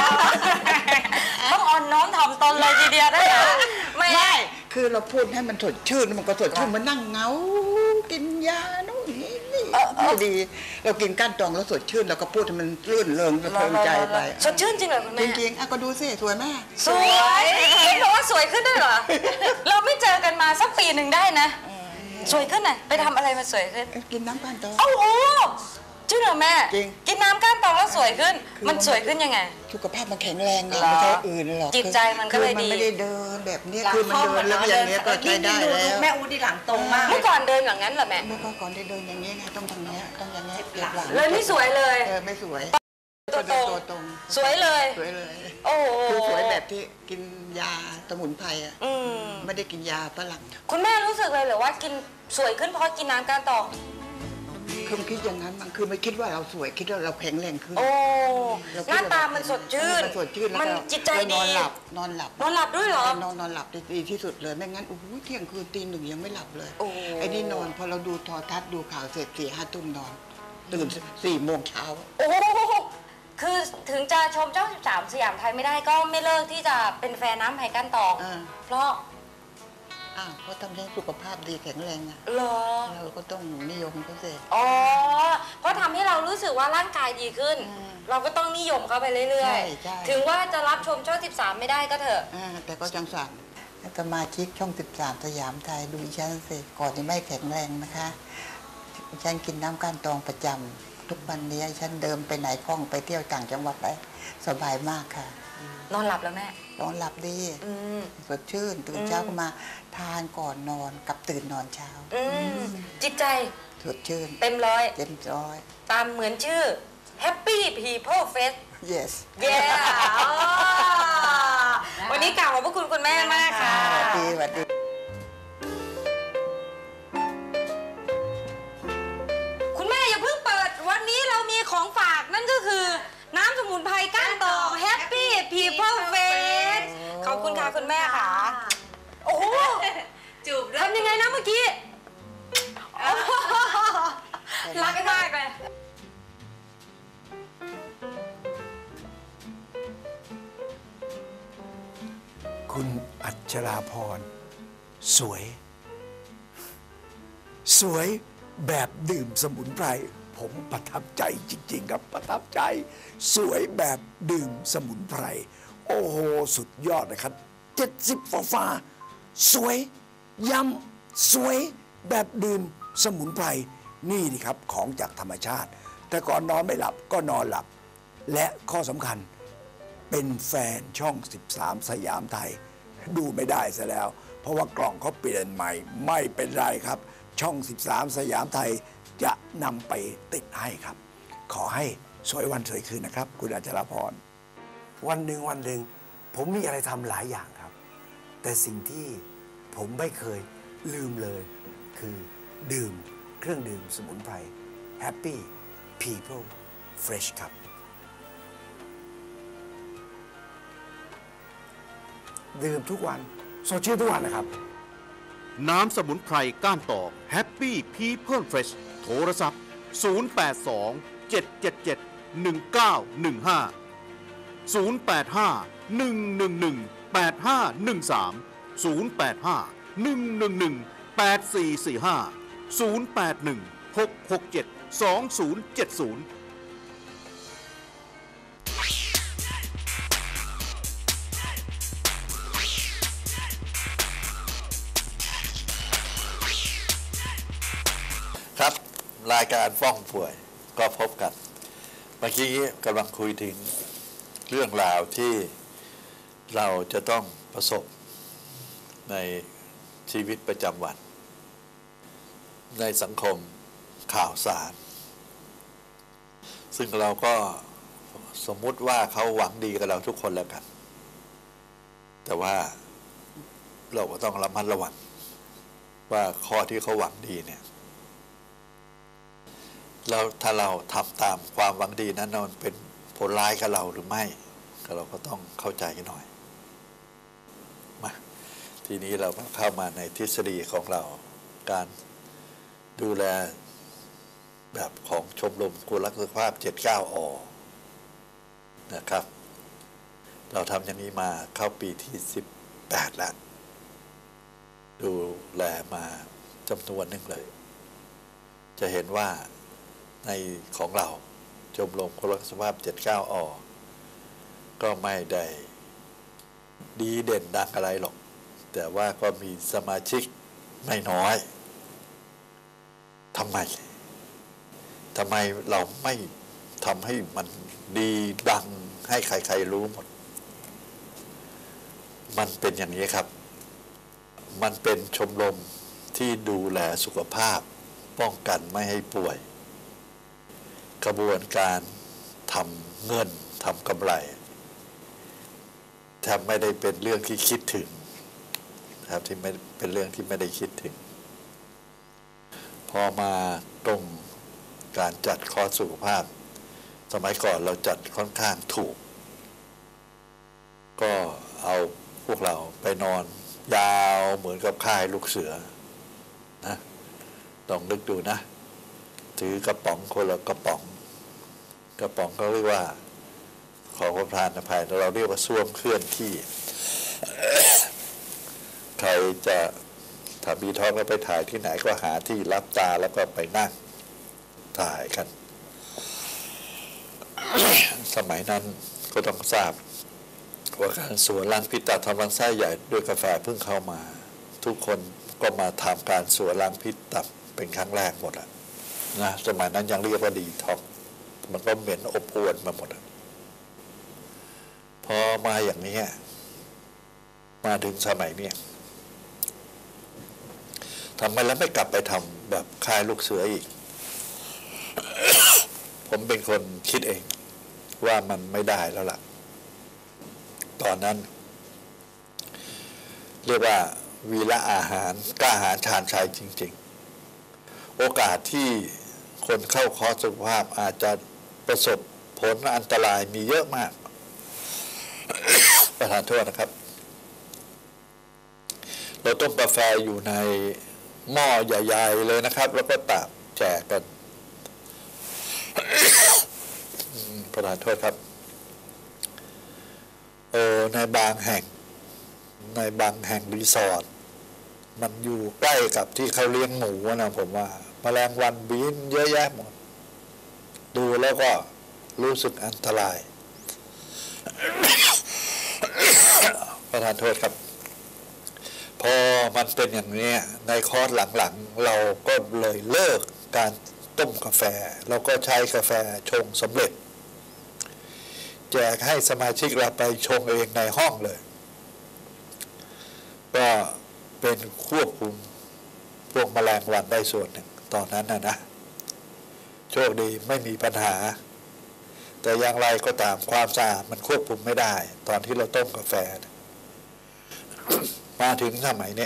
ต้องอ่อนน้อมถ่อมตนเลยทีเดียวได้ไม่คือเราพูดให้มันสดชื่นมันก็สดชื่นมันนั่งเงากินยาโน่นนี่ดีเรากินก้านตองแล้วสดชื่นเราก็พูดให้มันรื่นเริงเพลินใจไปสดชื่นจริงเหรอคุณแม่จริงก็ดูสิสวยมากสวยเห็นบอกว่าสวยขึ้นด้วยเหรอเราไม่เจอกันมาสักปีหนึ่งได้นะสวยขึ้นน่ะไปทำอะไรมาสวยขึ้นกินน้ำก้านตองโอ้โหจริงเหรอแม่กินน้ำก้านตองแล้วสวยขึ้นมันสวยขึ้นยังไงสุขภาพมันแข็งแรงไม่ใช่อื่นหรอกจิตใจมันก็เลยดีมันไม่ได้เดินแบบนี้คือมันเดินแล้วอย่างนี้ก็ใช้ได้แล้วแม่อูดีหลังตรงมากเมื่อก่อนเดินอย่างนั้นเหรอแม่เมื่อก่อนได้เดินอย่างนี้ไงต้องทางนี้ต้องอย่างนี้หลังเลยไม่สวยเลยไม่สวยตัวตรงสวยเลยโอ้คือสวยแบบที่กินยาสมุนไพรไม่ได้กินยาฝรั่งคุณแม่รู้สึกเลยหรือว่ากินสวยขึ้นเพราะกินน้ำก้านตองคือคิดอย่างนั้นมันคือไม่คิดว่าเราสวยคิดว่าเราแข็งแรงขึ้นหน้าตามันสดชื่นมันจิตใจดีนอนหลับด้วยเหรอนอนหลับดีที่สุดเลยไม่งั้นเที่ยงคืนตี 1ยังไม่หลับเลยไอ้นี่นอนพอเราดูโทรทัศน์ดูข่าวเสร็จ4-5 ทุ่มนอนตื่น4 โมงเช้าโอ้คือถึงจะชมช่อง 13 สยามไทยไม่ได้ก็ไม่เลิกที่จะเป็นแฟนน้ำไผ่ก้านตอง เพราะเขาทำให้สุขภาพดีแข็งแรงอะเหรอเราก็ต้องนิยมเขาสิอ๋อเพราะทำให้เรารู้สึกว่าร่างกายดีขึ้น เราก็ต้องนิยมเขาไปเรื่อยๆถึงว่าจะรับชมช่อง 13 ไม่ได้ก็เถอะแต่ก็จังสั่นสมาชิกช่อง 13 สยามไทยดูฉันสิก่อนที่ไม่แข็งแรงนะคะฉันกินน้ำก้านตองประจำทุกวันนี้ฉันเดินไปไหนคล่องไปเที่ยวต่างจังหวัดได้สบายมากค่ะนอนหลับแล้วแม่นอนหลับดีสดชื่นตื่นเช้าก็มาทานก่อนนอนกับตื่นนอนเช้าจิตใจสดชื่นเต็มร้อยตามเหมือนชื่อ Happy People Fest yes วันนี้กล่าวขอบพระคุณคุณแม่มากค่ะสวัสดีคุณแม่อย่าเพิ่งเปิดวันนี้เรามีของฝากนั่นก็คือน้ำสมุนไพรก้านตอง Happy People Fest ขอบคุณค่ะคุณแม่ค่ะโอ้โหจูบทำยังไงนะเมื่อกี้รักมากเลยคุณอัชราพรสวยแบบดื่มสมุนไพรผมประทับใจจริงๆครับประทับใจสวยแบบดื่มสมุนไพรโอ้โหสุดยอดนะครับ70ฟ้าสวยย้ำสวยแบบดื่มสมุนไพรนี่นี่ครับของจากธรรมชาติแต่ก่อนนอนไม่หลับก็นอนหลับและข้อสำคัญเป็นแฟนช่อง13สยามไทยดูไม่ได้ซะแล้วเพราะว่ากล่องเขาเปลี่ยนใหม่ไม่เป็นไรครับช่อง13สยามไทยจะนำไปติดให้ครับขอให้สวยวันสวยคืนนะครับคุณอัชราพรวันหนึ่งผมมีอะไรทำหลายอย่างครับแต่สิ่งที่ผมไม่เคยลืมเลยคือดื่มเครื่องดื่มสมุนไพร Happy People Fresh ครับดื่มทุกวันสดชื่นทุกวันนะครับน้ำสมุนไพรก้านตอง Happy People Fresh โทรศัพท์ 085-111-8513 085-111-8445 081-667-2070 ครับรายการฟ้องป่วยก็พบกันเมื่อกี้กำลังคุยถึงเรื่องราวที่เราจะต้องประสบในชีวิตประจำวันในสังคมข่าวสารซึ่งเราก็สมมุติว่าเขาหวังดีกับเราทุกคนแล้วกันแต่ว่าเราก็ต้องระมัดระวังว่าข้อที่เขาหวังดีเนี่ยแล้วถ้าเราทำตามความหวังดีนั้นมันเป็นผลร้ายกับเราหรือไม่เราก็ต้องเข้าใจกันหน่อยมาทีนี้เราก็เข้ามาในทฤษฎีของเราการดูแลแบบของชมรมคนรักสุขภาพ79 อ.นะครับเราทำอย่างนี้มาเข้าปีที่18แล้วดูแลมาจำนวนหนึ่งเลยจะเห็นว่าในของเราชมรมคนรักสุขภาพ79 อ.ก็ไม่ได้ดีเด่นดังอะไรหรอกแต่ว่าก็มีสมาชิกไม่น้อยทำไมเราไม่ทำให้มันดีดังให้ใครๆรู้หมดมันเป็นอย่างนี้ครับมันเป็นชมรมที่ดูแลสุขภาพป้องกันไม่ให้ป่วยกระบวนการทำเงินทำกำไรแทบไม่ได้เป็นเรื่องที่คิดถึงครับที่ไม่เป็นเรื่องที่ไม่ได้คิดถึงพอมาตรงการจัดคอร์สสุขภาพสมัยก่อนเราจัดค่อนข้างถูกก็เอาพวกเราไปนอนยาวเหมือนกับค่ายลูกเสือนะลองนึกดูนะถือกระป๋องคนละกระป๋องเขาเรียกว่าขอประทานอภัยเราเรียกว่าส้วมเคลื่อนที่ ใครจะถ้ามีท้องก็ไปถ่ายที่ไหนก็หาที่รับตาแล้วก็ไปนั่งถ่ายกัน สมัยนั้นก็ต้องทราบว่าการสวนล้างพิษตับทำลำไส้ใหญ่ด้วยกาแฟเพิ่งเข้ามาทุกคนก็มาทำการสวนล้างพิษตับเป็นครั้งแรกหมดนะสมัยนั้นยังเรียกว่าดีท็อกมันก็เหม็นอบอวลมาหมดพอมาอย่างนี้มาถึงสมัยนี้ทำไมแล้วไม่กลับไปทำแบบค่ายลูกเสืออีก ผมเป็นคนคิดเองว่ามันไม่ได้แล้วล่ะตอนนั้นเรียกว่าวีระอาหารกล้าหาญชาญชัยจริงๆโอกาสที่คนเข้าคอร์สสุขภาพอาจจะประสบผลอันตรายมีเยอะมาก ประทานโทษนะครับเราต้มกาแฟอยู่ในหม้อใหญ่ๆเลยนะครับแล้วก็ตักแจกกัน ประทานโทษครับในบางแห่งรีสอร์ทมันอยู่ใกล้กับที่เขาเลี้ยงหมูนะผมว่าแมลงวันบินเยอะแยะหมดดูแล้วก็รู้สึกอันตราย ประทานโทษครับพอมันเป็นอย่างนี้ในคอร์สหลังๆเราก็เลยเลิกการต้มกาแฟเราก็ใช้กาแฟชงสำเร็จแจกให้สมาชิกเราไปชงเองในห้องเลยก็เป็นควบคุมพวกแมลงวันได้ส่วนหนึ่งตอนนั้นนะโชคดีไม่มีปัญหาแต่อย่างไรก็ตามความสะอาดมันควบคุมไม่ได้ตอนที่เราต้มกาแฟ มาถึงสมัยนี้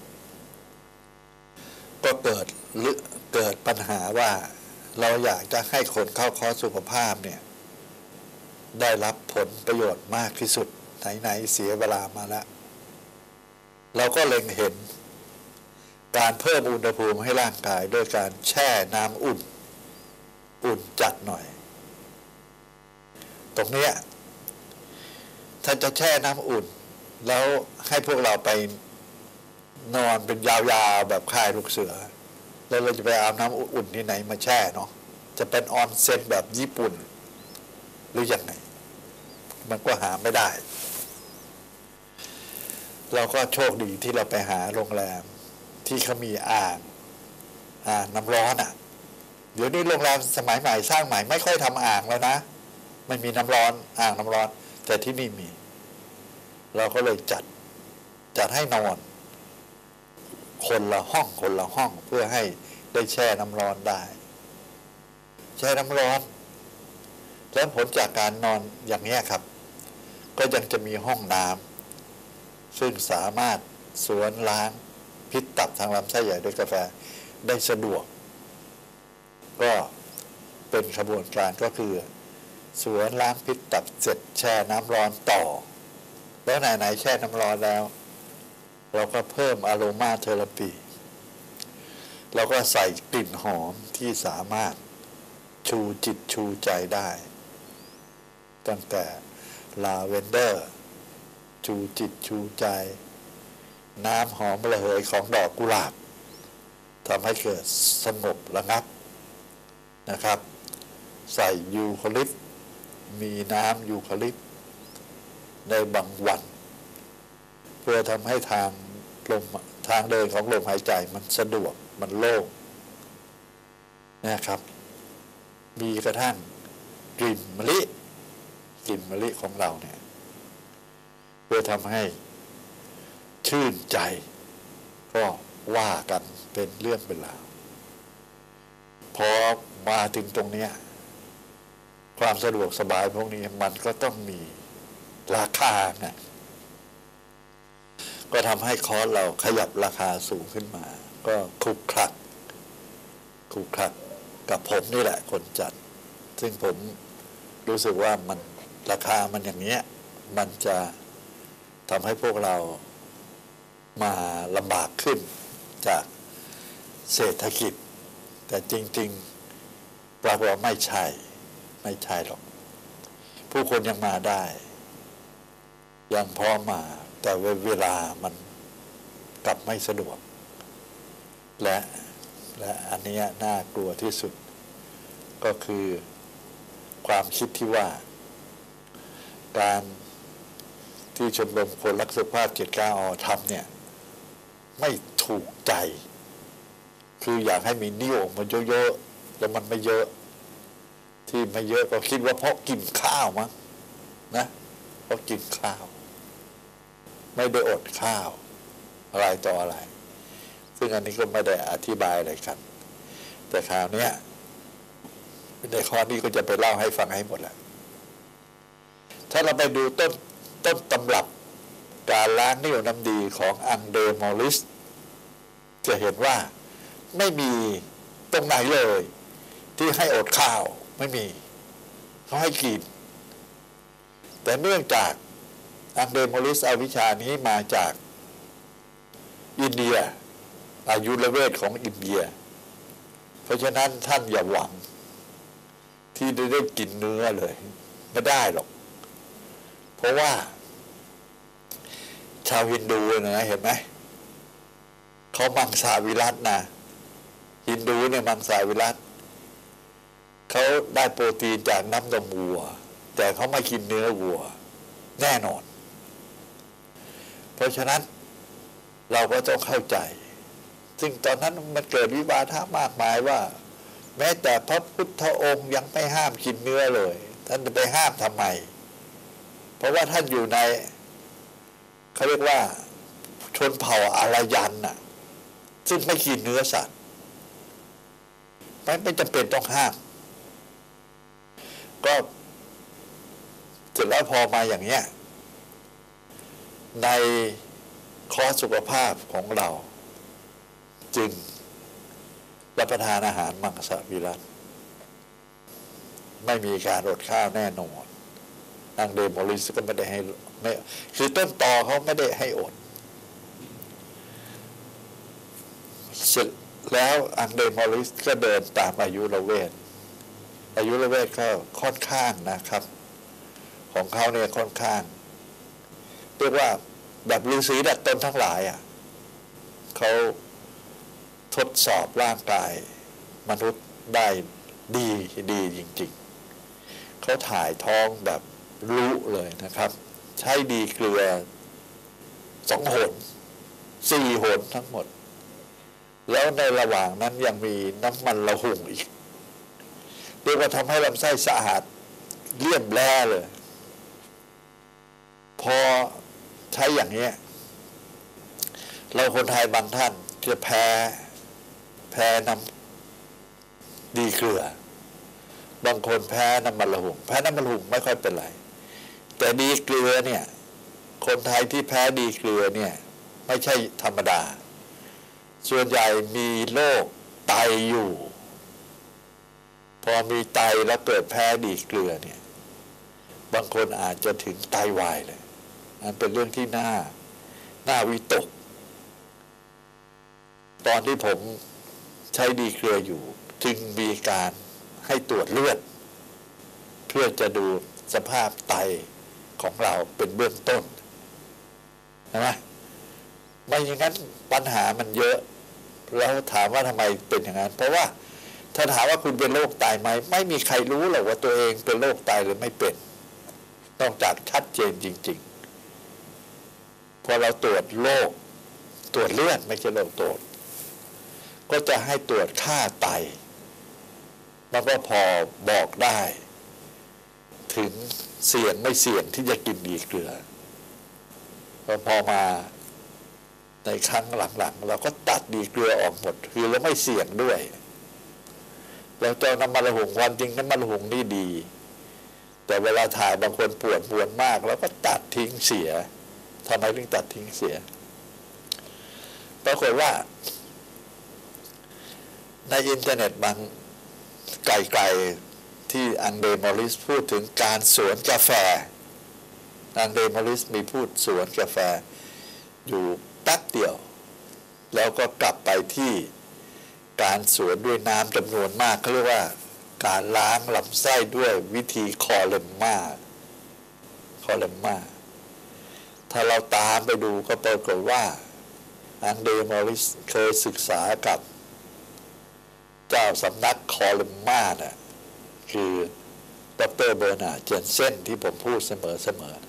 ก็เกิดปัญหาว่าเราอยากจะให้คนเข้าคอร์สสุขภาพเนี่ยได้รับผลประโยชน์มากที่สุดไหนๆเสียเวลามาแล้วเราก็เล็งเห็นการเพิ่มอุณหภูมิให้ร่างกายด้วยการแช่น้ำอุ่นจัดหน่อยตรงนี้ถ้าจะแช่น้ำอุ่นแล้วให้พวกเราไปนอนเป็นยาวๆแบบค่ายลูกเสือแล้วเราจะไปอาบน้ำอุ่นที่ไหนมาแช่เนาะจะเป็นออนเซ็นแบบญี่ปุ่นหรือยังไงมันก็หาไม่ได้เราก็โชคดีที่เราไปหาโรงแรมที่เขามีอ่างน้ำร้อนเดี๋ยวนี้โรงแรมสมัยใหม่สร้างใหม่ไม่ค่อยทำอ่างแล้วนะไม่มีน้ำร้อนอ่างน้ำร้อนแต่ที่นี่มีเราก็เลยจัดให้นอนคนละห้องเพื่อให้ได้แช่น้ำร้อนได้แช่น้ำร้อนแล้วผลจากการนอนอย่างนี้ครับก็ยังจะมีห้องน้ำซึ่งสามารถสวนล้างพิษตับทางลำไส้ใหญ่ด้วยกาแฟได้สะดวกก็เป็นขบวนการก็คือสวนล้างพิษตับเสร็จแช่น้ำร้อนต่อแล้วไหนๆแช่น้ำร้อนแล้วเราก็เพิ่มอโรมาเทอราปีเราก็ใส่กลิ่นหอมที่สามารถชูจิตชูใจได้ตั้งแต่ลาเวนเดอร์ชูจิตชูใจน้ำหอมระเหยของดอกกุหลาบทำให้เกิดสงบระงับนะครับใส่ยูคาลิปต์มีน้ำยูคาลิปต์ในบางวันเพื่อทำให้ทางเดินของลมหายใจมันสะดวกมันโล่งนะครับมีกระทั่งกลิ่นมะลิของเราเนี่ยเพื่อทำให้ชื่นใจก็ว่ากันเป็นเรื่องเป็นราวพอมาถึงตรงนี้ความสะดวกสบายพวกนี้มันก็ต้องมีราคานะก็ทำให้คอร์สเราขยับราคาสูงขึ้นมาก็คลุกคลักกับผมนี่แหละคนจัดซึ่งผมรู้สึกว่ามันราคามันอย่างนี้มันจะทำให้พวกเรามาลำบากขึ้นจากเศรษฐกิจแต่จริงๆปรากฏว่าไม่ใช่หรอกผู้คนยังมาได้ ยังพร้อมมา แต่เวลามันกลับไม่สะดวกและอันนี้น่ากลัวที่สุดก็คือความคิดที่ว่าการที่ชมรมคนรักสุขภาพ79 อทำเนี่ยไม่ถูกใจคืออยากให้มีนิ้วออกมาเยอะๆแล้วมันไม่เยอะที่ไม่เยอะก็คิดว่าเพราะกินข้าวมั้งนะเพราะกินข้าวไม่ได้อดข้าวอะไรต่ออะไรซึ่งอันนี้ก็ไม่ได้อธิบายอะไรกันแต่คราวนี้ในข้อนี้ก็จะไปเล่าให้ฟังให้หมดแหละถ้าเราไปดูต้นตำรับการล้างนิ้วน้ำดีของอังเดรมอริสจะเห็นว่าไม่มีตรงไหนเลยที่ให้อดข้าวไม่มีเขาให้กินแต่เนื่องจากอังเดรมอริสเอาวิชานี้มาจากอินเดียอายุรเวทของอินเดียเพราะฉะนั้นท่านอย่าหวังที่ได้กินเนื้อเลยไม่ได้หรอกเพราะว่าชาวฮินดูนะเห็นไหมเขามังสวิรัตินะฮินดูเนี่ยมังสวิรัติเขาได้โปรตีนจากน้ำนมวัวแต่เขาไม่กินเนื้อวัวแน่นอนเพราะฉะนั้นเราก็ต้องเข้าใจซึ่งตอนนั้นมันเกิดวิวาทะมากมายว่าแม้แต่พระพุทธองค์ยังไม่ห้ามกินเนื้อเลยท่านจะไปห้ามทำไมเพราะว่าท่านอยู่ในเขาเรียกว่าชนเผ่าอารยันน่ะซึ่งไม่กินเนื้อสัตว์ไม่จำเป็นต้องห้ามก็เสร็จแล้วพอมาอย่างเนี้ยในคอร์สสุขภาพของเราจึงรับประทานอาหารมังสวิรัติไม่มีการอดข้าวแน่นอนอังเดรมอริสก็ไม่ได้ให้ไม่คือต้นตอเขาไม่ได้ให้อดเสร็จแล้วอังเดรมอริสก็เดินตามอายุรเวทก็ค่อนข้างนะครับของเขาเนี่ยค่อนข้างเรียกว่าแบบฤาษีดัดตนทั้งหลายเขาทดสอบร่างกายมนุษย์ได้ดีจริงๆเขาถ่ายท้องแบบรู้เลยนะครับใช้ดีเกลือ2 หน 4 หนทั้งหมดแล้วในระหว่างนั้นยังมีน้ำมันละหุ่งอีกเรียกว่าทำให้ลำไส้สะอาดเลี่ยมแร่เลยพอใช้อย่างนี้เราคนไทยบางท่านจะแพ้น้ำดีเกลือบางคนแพ้น้ำมันละหุ่งไม่ค่อยเป็นไรแต่ดีเกลือเนี่ยคนไทยที่แพ้ดีเกลือเนี่ยไม่ใช่ธรรมดาส่วนใหญ่มีโรคไตอยู่พอมีไตแล้วเกิดแพ้ดีเกลือเนี่ยบางคนอาจจะถึงไตวายเลยอันเป็นเรื่องที่น่าวิตกตอนที่ผมใช้ดีเกลืออยู่จึงมีการให้ตรวจเลือดเพื่อจะดูสภาพไตของเราเป็นเบื้องต้นนะไม่อย่างนั้นปัญหามันเยอะแล้วถามว่าทำไมเป็นอย่างนั้นเพราะว่าถ้าถามว่าคุณเป็นโรคไตไหมไม่มีใครรู้หรอกว่าตัวเองเป็นโรคไตหรือไม่เป็นนอกจากชัดเจนจริงๆพอเราตรวจโรคตรวจเลือดไม่ใช่โรคตรวจก็จะให้ตรวจค่าไตมันก็พอบอกได้ถึงเสี่ยงไม่เสี่ยงที่จะกินดีเกลือพอมาในครั้งหลังๆเราก็ตัดดีเกลือออกหมดคือเราไม่เสี่ยงด้วยแล้วเจ้าน้ำมันละหุ่งความจริงน้ำมันละหุ่งนี่ดีแต่เวลาถ่ายบางคนปวดมากแล้วก็ตัดทิ้งเสียทำไมถึงตัดทิ้งเสียปรากฏว่าในอินเทอร์เน็ตบางไกลๆที่อังเดรมอริสพูดถึงการสวนกาแฟอังเดรมอริสมีพูดสวนกาแฟอยู่แป๊บเดียวแล้วก็กลับไปที่การสวนด้วยน้ำจำนวนมากเขาเรียกว่าการล้างลำไส้ด้วยวิธีคอเลมม่าคอเลมมาถ้าเราตามไปดูก็ปรากฏว่าอังเดรมอริสเคยศึกษากับเจ้าสำนักคอเลมมาเนี่ยคือดร.เบอร์นาร์ด เจนเซนที่ผมพูดเสมอ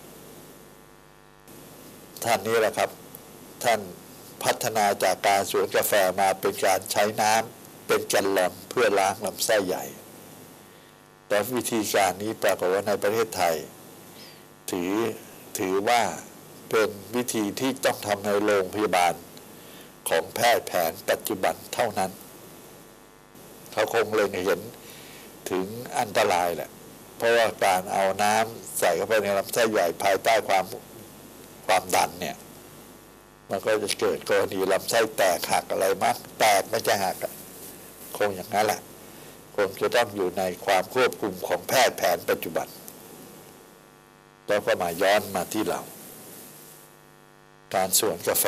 ท่านนี้แหละครับท่านพัฒนาจากการสวนกาแฟมาเป็นการใช้น้ำเป็นแกลลอนเพื่อล้างลำไส้ใหญ่แต่วิธีการนี้ปรากฏว่าในประเทศไทยถือว่าเป็นวิธีที่ต้องทำในโรงพยาบาลของแพทย์แผนปัจจุบันเท่านั้นเขาคงเล็งเห็นถึงอันตรายแหละเพราะว่าการเอาน้ำใส่เข้าไปในลำไส้ใหญ่ภายใต้ความดันเนี่ยมันก็จะเกิดกรณีลำไส้แตกหักอะไรมั้งแตกไม่ใช่หักคงอย่างนั้นแหละคงจะต้องอยู่ในความควบคุมของแพทย์แผนปัจจุบันแล้วก็มาย้อนมาที่เราการสวนกาแฟ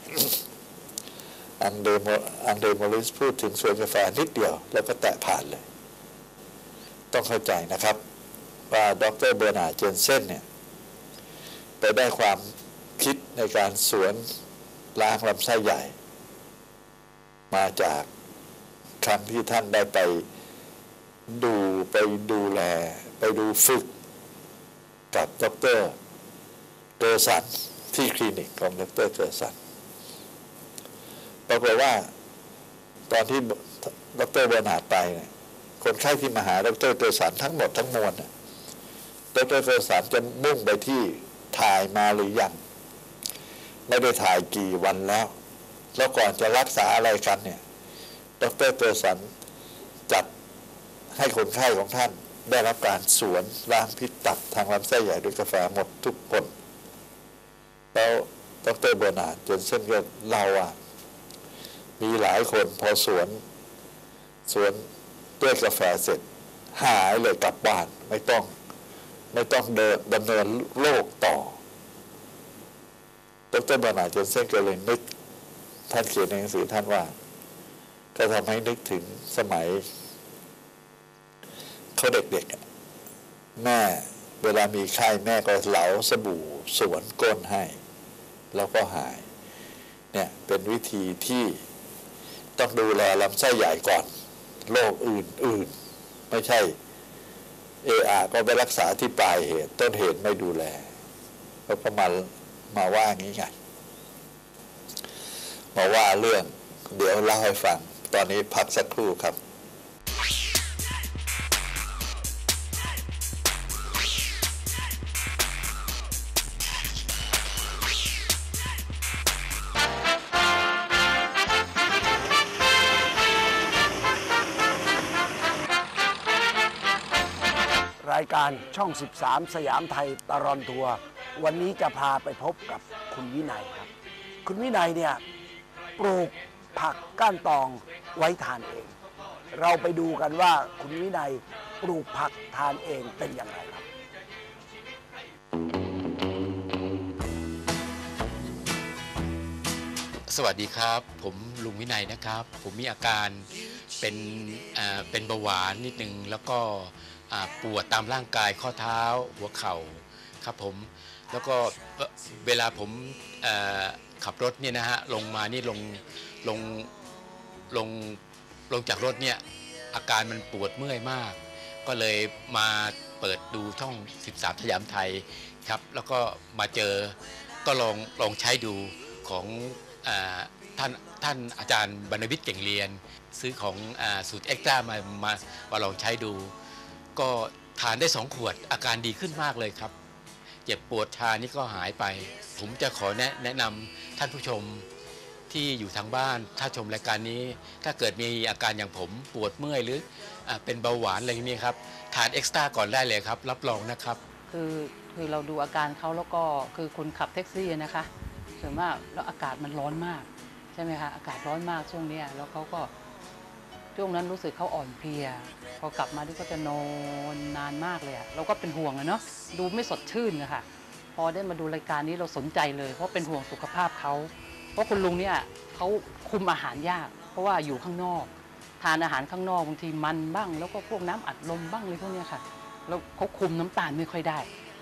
อังเดรมอริสพูดถึงสวนกาแฟนิดเดียวแล้วก็แตะผ่านเลยต้องเข้าใจนะครับว่าดร.เบอร์นาร์ด เจนเซนเนี่ยไปได้ความคิดในการสวนล้างลำไส้ใหญ่มาจากครั้งที่ท่านได้ไปดูแลไปดูฝึกกับดร.เกอร์สันที่คลินิกของดร.เกอร์สันปรากฏว่าตอนที่ดร.เบอร์นาร์ดไปเนี่ยคนไข้ที่มาหาดร.เกอร์สันทั้งหมดทั้งมวลดร.เกอร์สันจะมุ่งไปที่ถ่ายมาหรือยังไม่ได้ถ่ายกี่วันแล้วก่อนจะรักษาอะไรกันเนี่ยดร.เกอร์สันจัดให้คนไข้ของท่านได้รับการสวนล้างพิษตับทางลำไส้ใหญ่ด้วยกาแฟหมดทุกคนแล้วดร.เบอร์นาร์ด เจนเซนก็เล่าว่ามีหลายคนพอสวนด้วยกาแฟเสร็จหายเลยกลับบ้านไม่ต้องดำเนินโรคต่อดร.เบอร์นาร์ด เจนเซนก็เลยนึกท่านเขียนในหนังสือท่านว่าก็ทำให้นึกถึงสมัยเขาเด็กๆแม่เวลามีไข้แม่ก็เหลาสบู่สวนก้นให้แล้วก็หายเนี่ยเป็นวิธีที่ต้องดูแลลำไส้ใหญ่ก่อนโรคอื่นๆไม่ใช่ก็ไปรักษาที่ปลายเหตุต้นเหตุไม่ดูแลแล้วก็มาว่างี้ไงมาว่าเรื่องเดี๋ยวเล่าให้ฟังตอนนี้พักสักครู่ครับรายการช่อง 13 สยามไทยตลอดทัวร์วันนี้จะพาไปพบกับคุณวินัยครับคุณวินัยเนี่ยปลูกผักก้านตองไว้ทานเองเราไปดูกันว่าคุณวินัยปลูกผักทานเองเป็นอย่างไรครับสวัสดีครับผมลุงวินัยนะครับผมมีอาการเป็นเบาหวานนิดนึงแล้วก็ปวดตามร่างกายข้อเท้าหัวเข่าครับผมแล้วก็เวลาผมขับรถเนี่ยนะฮะลงมานี่ลงจากรถเนี่ยอาการมันปวดเมื่อยมากก็เลยมาเปิดดูช่อง13 สยามไทยครับแล้วก็มาเจอก็ลองใช้ดูของท่านอาจารย์บรรณวิทย์เก่งเรียนซื้อของสูตรเอ็กซ์ตร้ามาลองใช้ดูก็ทานได้2 ขวดอาการดีขึ้นมากเลยครับเจ็บปวดชานี่ก็หายไปผมจะขอแนะนำท่านผู้ชมที่อยู่ทางบ้านถ้าชมรายการนี้ถ้าเกิดมีอาการอย่างผมปวดเมื่อยหรือเป็นเบาหวานอะไรอย่างนี้ครับทานเอ็กซ์ตร้าก่อนได้เลยครับรับรองนะครับคือเราดูอาการเขาแล้วก็คือคนขับแท็กซี่นะคะส่วนมากแล้วอากาศมันร้อนมากใช่ไหมคะอากาศร้อนมากช่วงนี้แล้วเขาก็ช่วงนั้นรู้สึกเขาอ่อนเพลียพอกลับมาที่ก็จะนอนนานมากเลยเราก็เป็นห่วงเนาะดูไม่สดชื่นนะคะพอได้มาดูรายการนี้เราสนใจเลยเพราะเป็นห่วงสุขภาพเขาเพราะคุณลุงเนี่ยเขาคุมอาหารยากเพราะว่าอยู่ข้างนอกทานอาหารข้างนอกบางทีมันบ้างแล้วก็พวกน้ำอัดลมบ้างเลยพวกนี้ค่ะแล้วเขาคุมน้ำตาลไม่ค่อยได้เว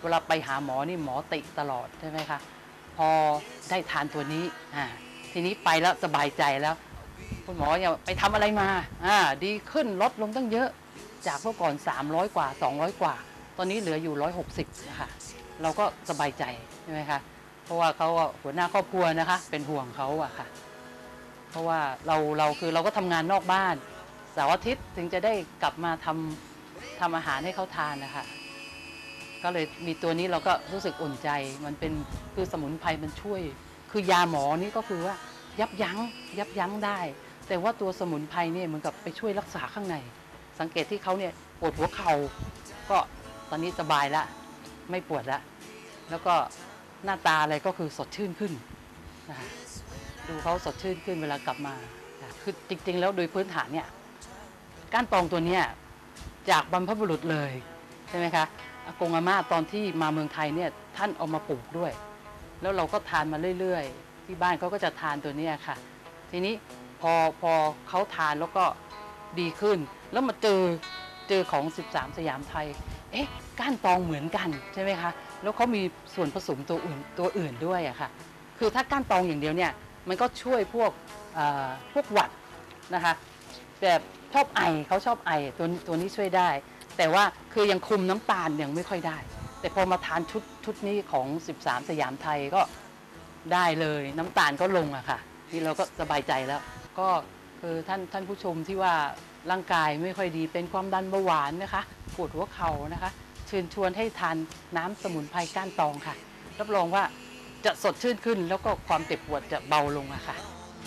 วลาไปหาหมอนี่หมอติตลอดใช่ไหมคะพอได้ทานตัวนี้ทีนี้ไปแล้วสบายใจแล้วคุณหมออย่าไปทำอะไรมาดีขึ้นลดลงตั้งเยอะจากเมื่อก่อน300 กว่า200 กว่าตอนนี้เหลืออยู่160นะคะเราก็สบายใจใช่ไหมคะเพราะว่าเขาหัวหน้าครอบครัวนะคะเป็นห่วงเขาอะค่ะเพราะว่าเราคือเราก็ทำงานนอกบ้านเสาร์อาทิตย์ถึงจะได้กลับมาทำอาหารให้เขาทานนะคะก็เลยมีตัวนี้เราก็รู้สึกอุ่นใจมันเป็นคือสมุนไพรมันช่วยคือยาหมอนี่ก็คือว่ายับยั้งได้แต่ว่าตัวสมุนไพรเนี่ยเหมือนกับไปช่วยรักษาข้างในสังเกตที่เขาเนี่ยปวดหัวเข่าก็ตอนนี้สบายละไม่ปวดละแล้วก็หน้าตาอะไรก็คือสดชื่นขึ้นนะคะดูเขาสดชื่นขึ้นเวลากลับมาคือจริงๆแล้วโดยพื้นฐานเนี่ยก้านตองตัวเนี้ยจากบรรพบุรุษเลยใช่ไหมคะอากงอาม่าตอนที่มาเมืองไทยเนี่ยท่านเอามาปลูกด้วยแล้วเราก็ทานมาเรื่อยๆที่บ้านเขาก็จะทานตัวนี้ค่ะทีนี้พอเขาทานแล้วก็ดีขึ้นแล้วมาเจอของ13 สยามไทยก้านตองเหมือนกันใช่ไหมคะแล้วเขามีส่วนผสมตัวอื่นด้วยอะค่ะคือถ้าก้านตองอย่างเดียวเนี่ยมันก็ช่วยพวกหวัดนะคะแต่ชอบไอเขาชอบไอตัวนี้ช่วยได้แต่ว่าคือยังคุมน้ำตาลยังไม่ค่อยได้แต่พอมาทานชุดนี้ของ13 สยามไทยก็ได้เลยน้ำตาลก็ลงอะค่ะที่เราก็สบายใจแล้วก็คือท่านผู้ชมที่ว่าร่างกายไม่ค่อยดีเป็นความดันเบาหวานนะคะปวดหัวเข่านะคะเชิญชวนให้ทานน้ำสมุนไพรก้านตองค่ะรับรองว่าจะสดชื่นขึ้นแล้วก็ความเจ็บปวดจะเบาลงอะค่ะ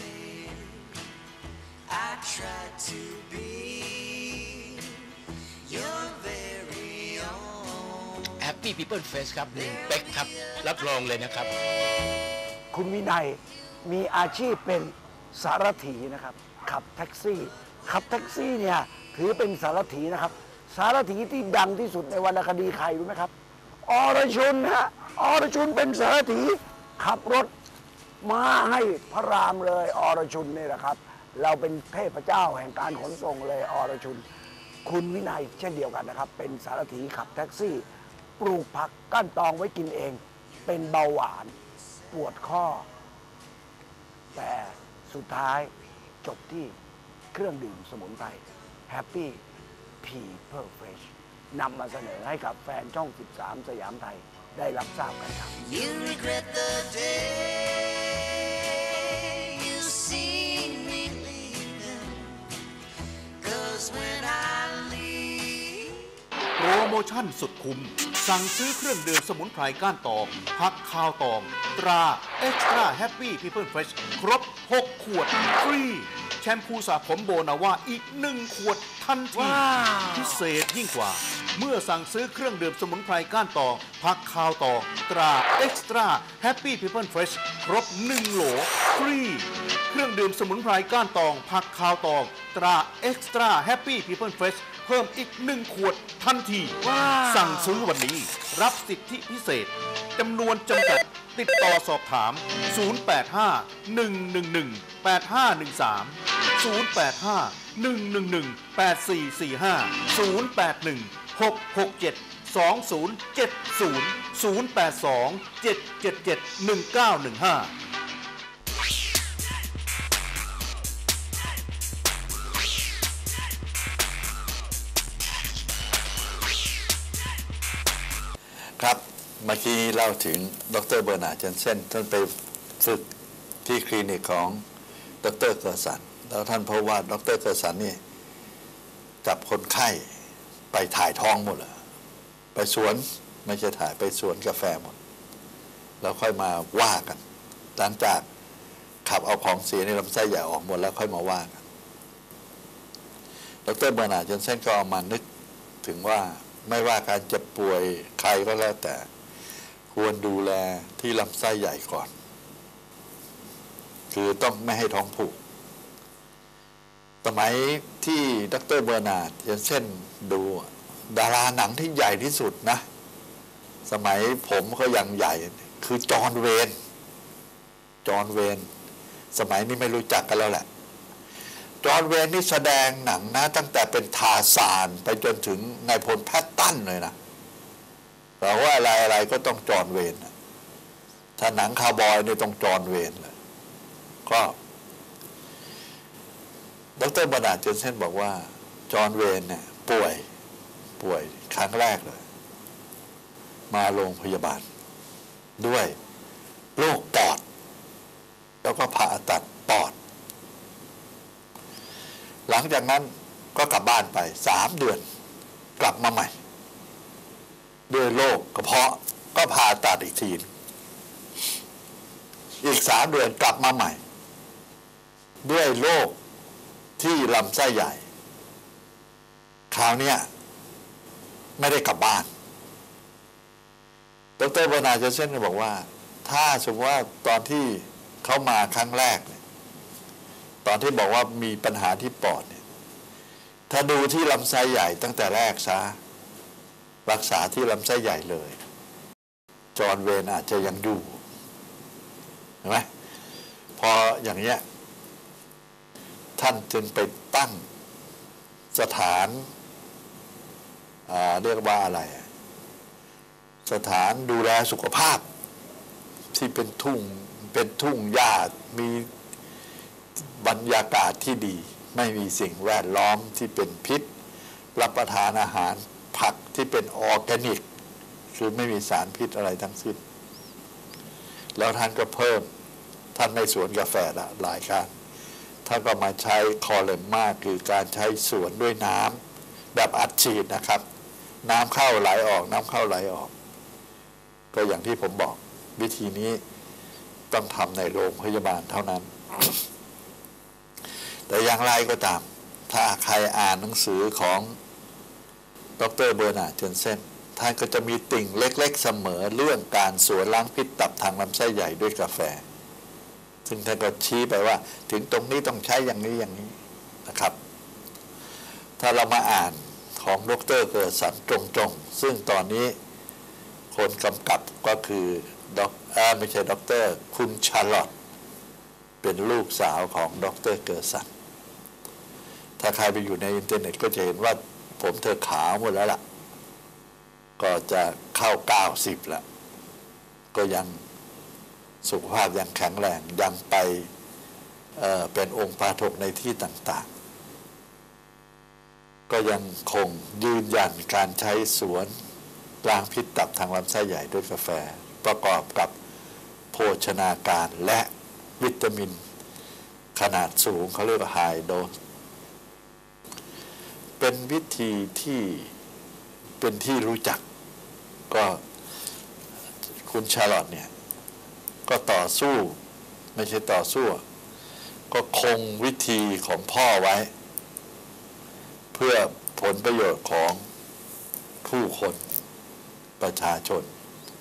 Happy People Face ครับ1เป๊กครับรับรองเลยนะครับคุณวินัยมีอาชีพเป็นสารถีนะครับขับแท็กซี่เนี่ยถือเป็นสารถีนะครับสารถีที่ดังที่สุดในวรรณคดีใครรู้ไหมครับอรชุนฮะอรชุนเป็นสารถีขับรถมาให้พระรามเลยอรชุนนี่แหละครับเราเป็นเทพเจ้าแห่งการขนส่งเลยอรชุนคุณวินัยเช่นเดียวกันนะครับเป็นสารถีขับแท็กซี่ปลูกผักก้านตองไว้กินเองเป็นเบาหวานปวดข้อแต่สุดท้ายจบที่เครื่องดื่มสมุนไพร Happy People Fresh นำมาเสนอให้กับแฟนช่อง 13 สยามไทยได้รับทราบกันครับ You regret the day you see me leaving 'cause when I leave โปรโมชั่นสุดคุ้มสั่งซื้อเครื่องดื่มสมุนไพรก้านตองผักข้าวตองตรา Extra Happy People Fresh ครบ 6 ขวดฟรีแชมพูสระผมโบนาว่าอีก1 ขวดทันทีพิเศษยิ่งกว่าเมื่อสั่งซื้อเครื่องดื่มสมุนไพรก้านตองผักข้าวตองตรา Extra Happy People Fresh ครบ1 โหลฟรีเครื่องดื่มสมุนไพรก้านตองผักข้าวตองตรา Extra Happy People Fresh เพิ่มอีก1 ขวดทันทีสั่งซื้อวันนี้รับสิทธิพิเศษจำนวนจำกัดติดต่อสอบถาม 085-111-8445 081-667-2070 082-777-1915 ครับเมื่อกี้เล่าถึงดร.เบอร์นาร์ด เจนเซนท่านไปฝึกที่คลินิกของดร.เกอร์สันแล้วท่านพบว่าดร.เกอร์สันนี่จับคนไข้ไปถ่ายท้องหมดเลยไปสวนไม่ใช่ถ่ายไปสวนกาแฟหมดแล้วค่อยมาว่ากันหลังจากขับเอาของเสียในลำไส้ใหญ่ออกหมดแล้วค่อยมาว่ากันดร.เบอร์นาร์ด เจนเซนก็เอามานึกถึงว่าไม่ว่าการเจ็บป่วยใครก็แล้วแต่ควรดูแลที่ลำไส้ใหญ่ก่อนคือต้องไม่ให้ท้องผูกสมัยที่ดร.เบอร์นาร์ด เจนเซนดูดาราหนังที่ใหญ่ที่สุดนะสมัยผมก็ยังใหญ่คือจอห์นเวนสมัยนี้ไม่รู้จักกันแล้วแหละจอห์นเวนนี่แสดงหนังนะตั้งแต่เป็นทาร์ซานไปจนถึงนายพลแพตตันเลยนะเราว่าอะไรก็ต้องจอห์นเวนน่ะถ้าหนังคาวบอยนี่ต้องจอห์นเวนเลยก็ดร.บรรดาเจนเซนบอกว่าจอห์นเวนเนี่ยป่วยครั้งแรกเลยมาโรงพยาบาลด้วยโรคปอดแล้วก็ผ่าตัดปอดหลังจากนั้นก็กลับบ้านไป3 เดือนกลับมาใหม่ด้วยโรคกระเพาะก็ผ่าตัดอีกทีอีก3 เดือนกลับมาใหม่ด้วยโรคที่ลำไส้ใหญ่คราวนี้ไม่ได้กลับบ้านดร.บรรณาเจนเซนบอกว่าถ้าสมมติว่าตอนที่เขามาครั้งแรกเนี่ยตอนที่บอกว่ามีปัญหาที่ปอดเนี่ยถ้าดูที่ลำไส้ใหญ่ตั้งแต่แรกซะรักษาที่ลำไส้ใหญ่เลยจอห์นเวนอาจจะยังอยู่เห็นไหมพออย่างเนี้ยท่านจึงไปตั้งสถานเรียกว่าอะไรสถานดูแลสุขภาพที่เป็นทุ่งหญ้ามีบรรยากาศที่ดีไม่มีสิ่งแวดล้อมที่เป็นพิษรับประทานอาหารผักที่เป็นออร์แกนิกคือไม่มีสารพิษอะไรทั้งสิ้นแล้วท่านก็เพิ่มท่านไม่สวนกาแฟละหลายครั้งท่านก็มาใช้คอเลมมาคือการใช้สวนด้วยน้ำแบบอัดฉีดนะครับน้ำเข้าไหลออกน้ำเข้าไหลออกก็อย่างที่ผมบอกวิธีนี้ต้องทำในโรงพยาบาลเท่านั้น แต่อย่างไรก็ตามถ้าใครอ่านหนังสือของดร.เบอร์นาร์ด เจนเซนท่านก็จะมีติ่งเล็กๆเสมอเรื่องการสวนล้างพิษตับทางลำไส้ใหญ่ด้วยกาแฟซึ่งท่านก็ชี้ไปว่าถึงตรงนี้ต้องใช้อย่างนี้นะครับถ้าเรามาอ่านของดร.เกิดสันตรงๆซึ่งตอนนี้คนกำกับก็คือไม่ใช่ด็อกเตอร์คุณชาร์ลอตเป็นลูกสาวของดร.เกิดสันถ้าใครไปอยู่ในอินเทอร์เน็ตก็จะเห็นว่าผมเธอขาวหมดแล้วล่ะก็จะเข้า90แล้วก็ยังสุขภาพยังแข็งแรงยังไปเป็นองค์ปาฐกในที่ต่างๆก็ยังคงยืนยันการใช้สวนล้างพิษตับทางลำไส้ใหญ่ด้วยกาแฟประกอบกับโภชนาการและวิตามินขนาดสูงเขาเรียกว่าไฮโดสเป็นวิธีที่เป็นที่รู้จักก็คุณชาร์ลอตเนี่ยก็ต่อสู้ไม่ใช่ต่อสู้ก็คงวิธีของพ่อไว้เพื่อผลประโยชน์ของผู้คนประชาชน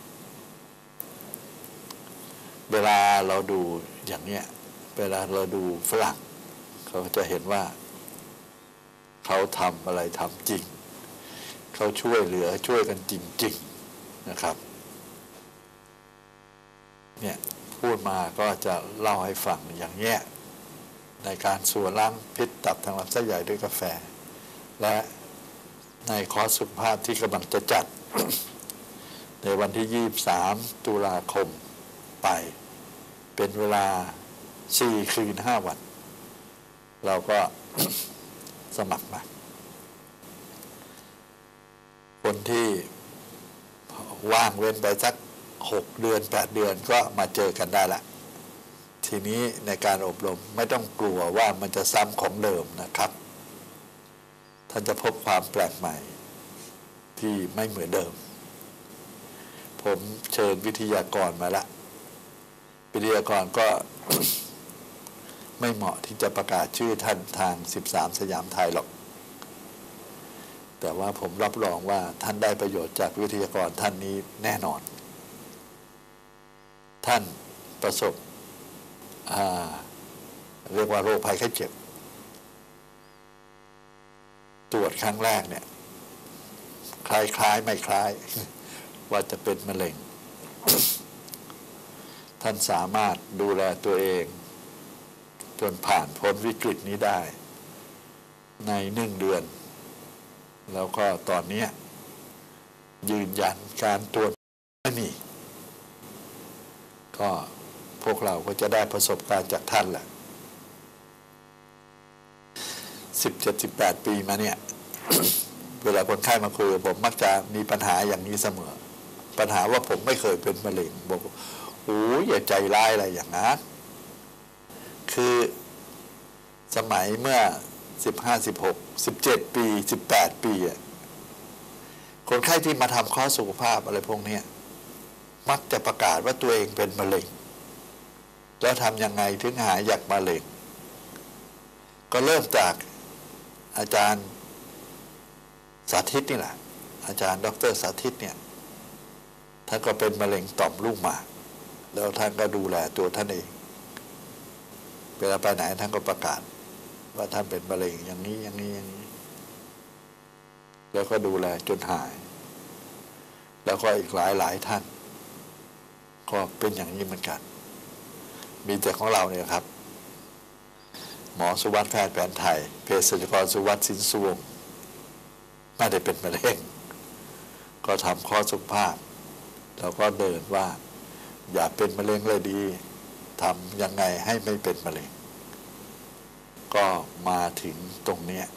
เวลาเราดูอย่างเนี้ยเวลาเราดูฝรั่งเขาจะเห็นว่าเขาทำอะไรทำจริงเขาช่วยเหลือช่วยกันจริงๆนะครับเนี่ยพูดมาก็จะเล่าให้ฟังอย่างเนี้ยในการสวนล้างพิษตับทางลำไส้ใหญ่ด้วยกาแฟและในคอร์สสุขภาพที่กำลังจะจัด ในวันที่23 ตุลาคมไปเป็นเวลา4 คืน 5 วันเราก็ สมัครมาคนที่ว่างเว้นไปสัก6 เดือน 8 เดือนก็มาเจอกันได้ละทีนี้ในการอบรมไม่ต้องกลัวว่ามันจะซ้ำของเดิมนะครับท่านจะพบความแปลกใหม่ที่ไม่เหมือนเดิมผมเชิญวิทยากรมาละวิทยากรก็ ไม่เหมาะที่จะประกาศชื่อท่านทาง13 สยามไทยหรอกแต่ว่าผมรับรองว่าท่านได้ประโยชน์จากวิทยากรท่านนี้แน่นอนท่านประสบเรียกว่าโรคภัยไข้เจ็บตรวจครั้งแรกเนี่ยคล้ายไม่คล้าย ว่าจะเป็นมะเร็ง ท่านสามารถดูแลตัวเองจนผ่านพ้นวิกฤตนี้ได้ใน1 เดือนแล้วก็ตอนนี้ยืนยันการตรวจไม่มี ก็พวกเราก็จะได้ประสบการณ์จากท่านแหละ17-18 ปีมาเนี่ย เวลาคนไข้มาคุยกับผมมักจะมีปัญหาอย่างนี้เสมอ ปัญหาว่าผมไม่เคยเป็นมะเร็งบอกโอ้ยอย่าใจร้ายอะไรอย่างนั้นคือสมัยเมื่อ15 16 17 ปี 18 ปีอะคนไข้ที่มาทำข้อสุขภาพอะไรพวกนี้มักจะประกาศว่าตัวเองเป็นมะเร็งแล้วทำยังไงถึงหายจากมะเร็งก็เริ่มจากอาจารย์สาธิตนี่แหละอาจารย์ดร.สาธิตเนี่ยท่านก็เป็นมะเร็งต่อมลูกหมากแล้วท่านก็ดูแลตัวท่านเองเวลาไปไหนท่านก็ประกาศว่าท่านเป็นมะเร็งอย่างนี้อย่างนี้อย่างนี้แล้วก็ดูแลจนหายแล้วก็อีกหลายท่านก็เป็นอย่างนี้เหมือนกันมีแต่ของเราเนี่ยครับหมอสุวัสดิ์แพทย์แผนไทยเภสัชกรสุวัสดิ์สินสวงไม่ได้เป็นมะเร็งก็ทำข้อสุขภาพแล้วก็เดินว่าอย่าเป็นมะเร็งเลยดีทำยังไงให้ไม่เป็นมะเร็งก็มาถึงตรงนี้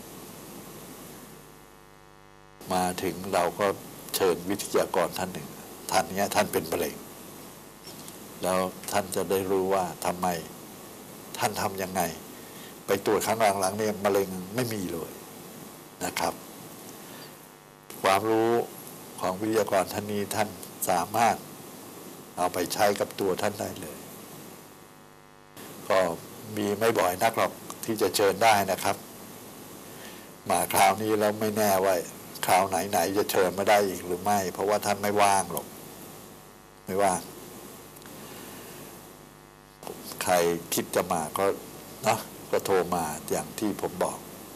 มาถึงเราก็เชิญวิทยากรท่านหนึ่งท่านนี้ท่านเป็นมะเร็งแล้วท่านจะได้รู้ว่าทำไมท่านทำยังไงไปตรวจครั้งหลังๆเนี่ยมะเร็งไม่มีเลยนะครับความรู้ของวิทยากรท่านนี้ท่านสามารถเอาไปใช้กับตัวท่านได้เลยก็มีไม่บ่อยนักหรอกที่จะเชิญได้นะครับมาคราวนี้แล้วไม่แน่ว่าคราวไหนจะเชิญมาได้อีกหรือไม่เพราะว่าท่านไม่ว่างหรอกไม่ว่างใครคิดจะมาก็นะก็โทรมาอย่างที่ผมบอก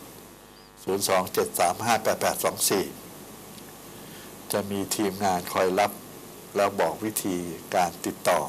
027358824จะมีทีมงานคอยรับแล้วบอกวิธีการติดต่อ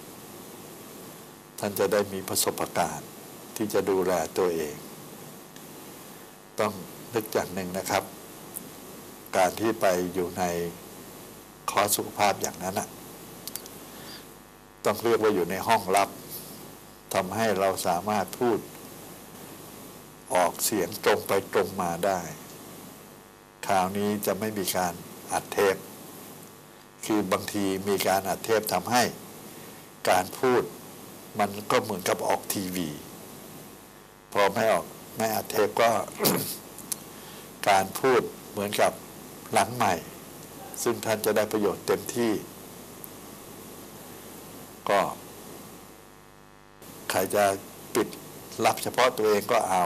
ท่านจะได้มีประสบการณ์ที่จะดูแลตัวเองต้องนึกอย่างหนึ่งนะครับการที่ไปอยู่ในคอร์สสุขภาพอย่างนั้นนะต้องเรียกว่าอยู่ในห้องลับทำให้เราสามารถพูดออกเสียงตรงไปตรงมาได้คราวนี้จะไม่มีการอัดเทปคือบางทีมีการอัดเทปทำให้การพูดมันก็เหมือนกับออกทีวีพอไม่อัดเทปก็ การพูดเหมือนกับหลังใหม่ซึ่งท่านจะได้ประโยชน์เต็มที่ก็ใครจะปิดรับเฉพาะตัวเองก็เอา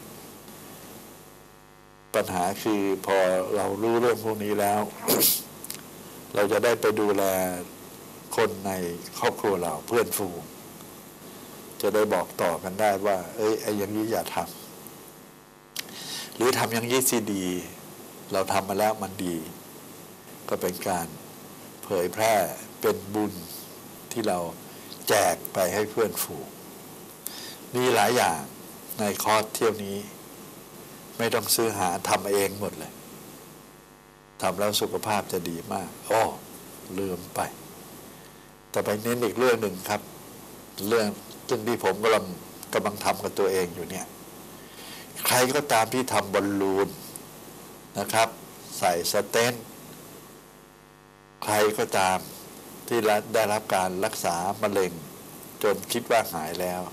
ปัญหาคือพอเรารู้เรื่องพวกนี้แล้ว เราจะได้ไปดูแลคนในครอบครัวเราเพื่อนฝูงจะได้บอกต่อกันได้ว่าไอ้อย่างนี้อย่าทำหรือทำอย่างนี้สิดีเราทำมาแล้วมันดีก็เป็นการเผยแพร่เป็นบุญที่เราแจกไปให้เพื่อนฝูงมีหลายอย่างในคอร์สเที่ยวนี้ไม่ต้องซื้อหาทำเองหมดเลยทำแล้วสุขภาพจะดีมากลืมไปแต่ไปเน้นอีกเรื่องหนึ่งครับเรื่องที่ผมกำลังทำกับตัวเองอยู่เนี่ยใครก็ตามที่ทำบอลลูนนะครับใส่สเตนต์ใครก็ตามที่ได้รับการรักษามะเร็งจนคิดว่าหายแล้ว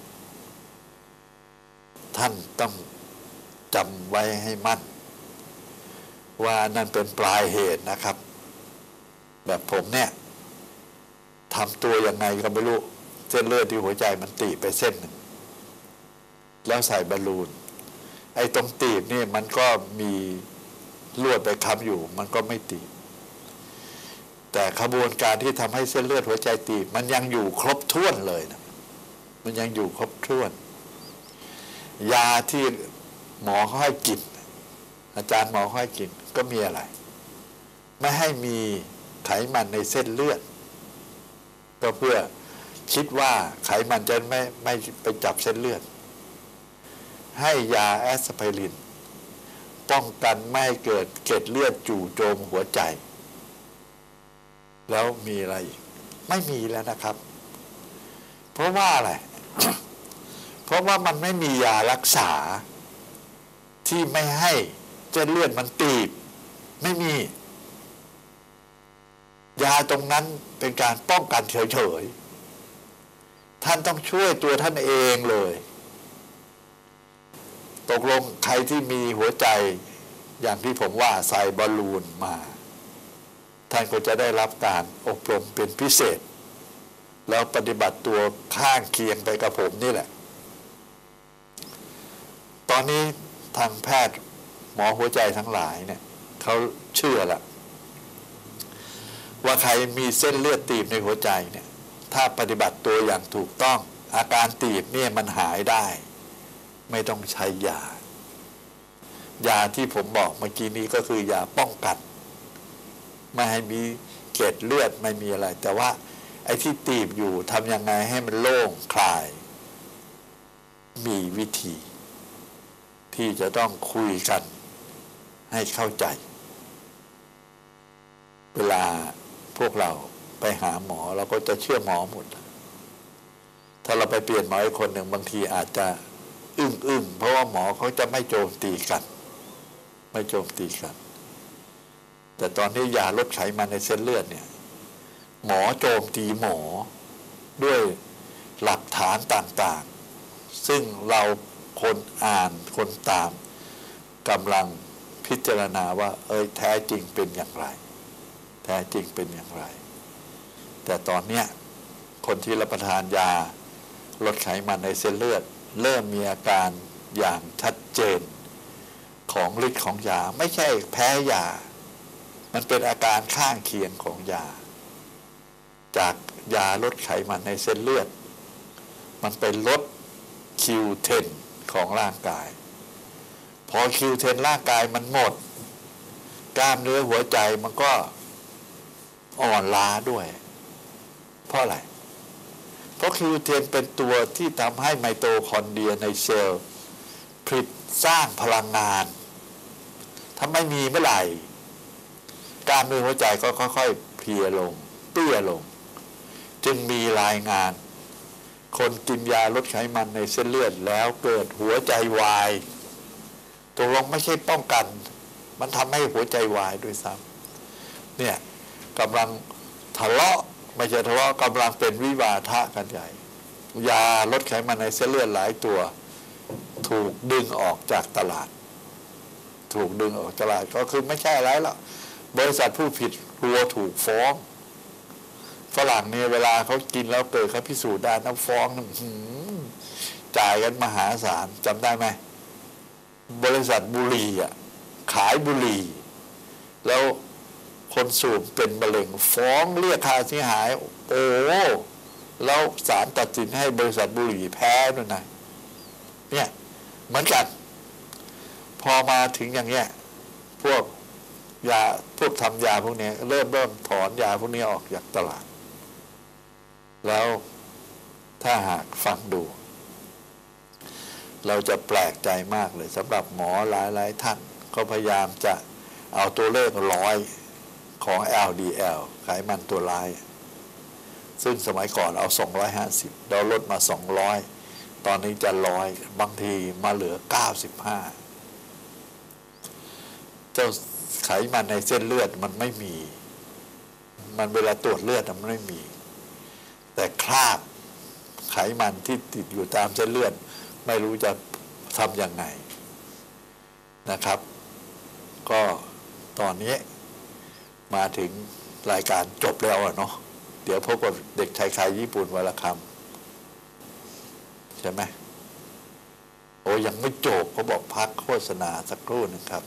ท่านต้องจำไว้ให้มั่นว่านั่นเป็นปลายเหตุนะครับแบบผมเนี่ยทำตัวยังไงก็ไม่รู้เส้นเลือดที่หัวใจมันตีบไปเส้นหนึ่งแล้วใส่บอลลูนไอ้ตรงตีบนี่มันก็มีลวดไปค้ำอยู่มันก็ไม่ตีบแต่ขบวนการที่ทำให้เส้นเลือดหัวใจตีบมันยังอยู่ครบถ้วนเลยนะมันยังอยู่ครบถ้วนยาที่หมอเขาให้กินอาจารย์หมอเขาให้กินก็มีอะไรไม่ให้มีไขมันในเส้นเลือดก็เพื่อคิดว่าไขมันจะไม่ไปจับเส้นเลือดให้ยาแอสไพรินป้องกันไม่ให้เกิดเกล็ดเลือดจู่โจมหัวใจแล้วมีอะไรอีกไม่มีแล้วนะครับ เพราะว่าอะไร เพราะว่ามันไม่มียารักษาที่ไม่ให้เส้นเลือดมันตีบไม่มียาตรงนั้นเป็นการป้องกันเฉยๆท่านต้องช่วยตัวท่านเองเลยตกลงใครที่มีหัวใจอย่างที่ผมว่าใส่บอลลูนมาท่านก็จะได้รับการอบรมเป็นพิเศษแล้วปฏิบัติตัวข้างเคียงไปกับผมนี่แหละตอนนี้ทางแพทย์หมอหัวใจทั้งหลายเนี่ยเขาเชื่อละว่าใครมีเส้นเลือดตีบในหัวใจเนี่ยถ้าปฏิบัติตัวอย่างถูกต้องอาการตีบเนี่ยมันหายได้ไม่ต้องใช้ยายาที่ผมบอกเมื่อกี้นี้ก็คือยาป้องกันไม่ให้มีเกล็ดเลือดไม่มีอะไรแต่ว่าไอ้ที่ตีบอยู่ทำยังไงให้มันโล่งคลายมีวิธีที่จะต้องคุยกันให้เข้าใจเวลาพวกเราไปหาหมอเราก็จะเชื่อหมอหมดถ้าเราไปเปลี่ยนหมออีกคนหนึ่งบางทีอาจจะอึ้งเพราะว่าหมอเขาจะไม่โจมตีกันไม่โจมตีกันแต่ตอนนี้ยาลดไขมันในเส้นเลือดเนี่ยหมอโจมตีหมอด้วยหลักฐานต่างๆซึ่งเราคนอ่านคนตามกำลังพิจารณาว่าแท้จริงเป็นอย่างไรแท้จริงเป็นอย่างไรแต่ตอนเนี้ยคนที่รับประทานยาลดไขมันในเส้นเลือดเริ่มมีอาการอย่างชัดเจนของฤทธิ์ของยาไม่ใช่แพ้ยามันเป็นอาการข้างเคียงของยาจากยาลดไขมันในเส้นเลือดมันเป็นลด Q10 ของร่างกายพอ Q10 ร่างกายมันหมดกล้ามเนื้อหัวใจมันก็อ่อนล้าด้วยเพราะอะไรเพราะ Q10 เป็นตัวที่ทำให้ไมโตคอนเดรียในเซลล์ผลิตสร้างพลังงานถ้าไม่มีเมื่อไหร่กล้ามเนื้อหัวใจก็ค่อยๆเพลียลงเตี้ยลงจึงมีรายงานคนกินยาลดไขมันในเส้นเลือดแล้วเกิดหัวใจวายตกลงไม่ใช่ป้องกันมันทำให้หัวใจวายด้วยซ้ำเนี่ยกำลังทะเลาะไม่ใช่ทะเลาะกำลังเป็นวิวาทะกันใหญ่ยาลดไขมันในเส้นเลือดหลายตัวถูกดึงออกจากตลาดถูกดึงออกตลาดก็คือไม่ใช่อะไรหรอกบริษัทผู้ผิดกลัวถูกฟ้องฝรั่งเนี่ยเวลาเขากินแล้วเกิดเขาพิสูจน์ได้น้ำฟ้องจ่ายกันมหาศาลจำได้ไหมบริษัทบุหรี่ขายบุหรี่แล้วคนสูบเป็นมะเร็งฟ้องเรียกค่าเสียหายโอ้แล้วศาลตัดสินให้บริษัทบุหรี่แพ้ด้วยนะเนี่ยเหมือนกันพอมาถึงอย่างเงี้ยพวกยาพวกทำยาพวกนี้เริ่มถอนยาพวกนี้ออกจากตลาดแล้วถ้าหากฟังดูเราจะแปลกใจมากเลยสำหรับหมอหลายๆท่านก็พยายามจะเอาตัวเลข100ของ LDL ไขมันตัวร้ายซึ่งสมัยก่อนเอา250เราลดมา200ตอนนี้จะ100บางทีมาเหลือ95เจ้าไขมันในเส้นเลือดมันไม่มีมันเวลาตรวจเลือดมันไม่มีแต่คราบไขมันที่ติดอยู่ตามเส้นเลือดไม่รู้จะทำยังไงนะครับก็ตอนนี้มาถึงรายการจบแล้วเนาะเดี๋ยวพบกับเด็กชายคายญี่ปุ่นวันละคำใช่ไหมโอ้ยังไม่จบเขาบอกพักโฆษณาสักครู่นึงครับ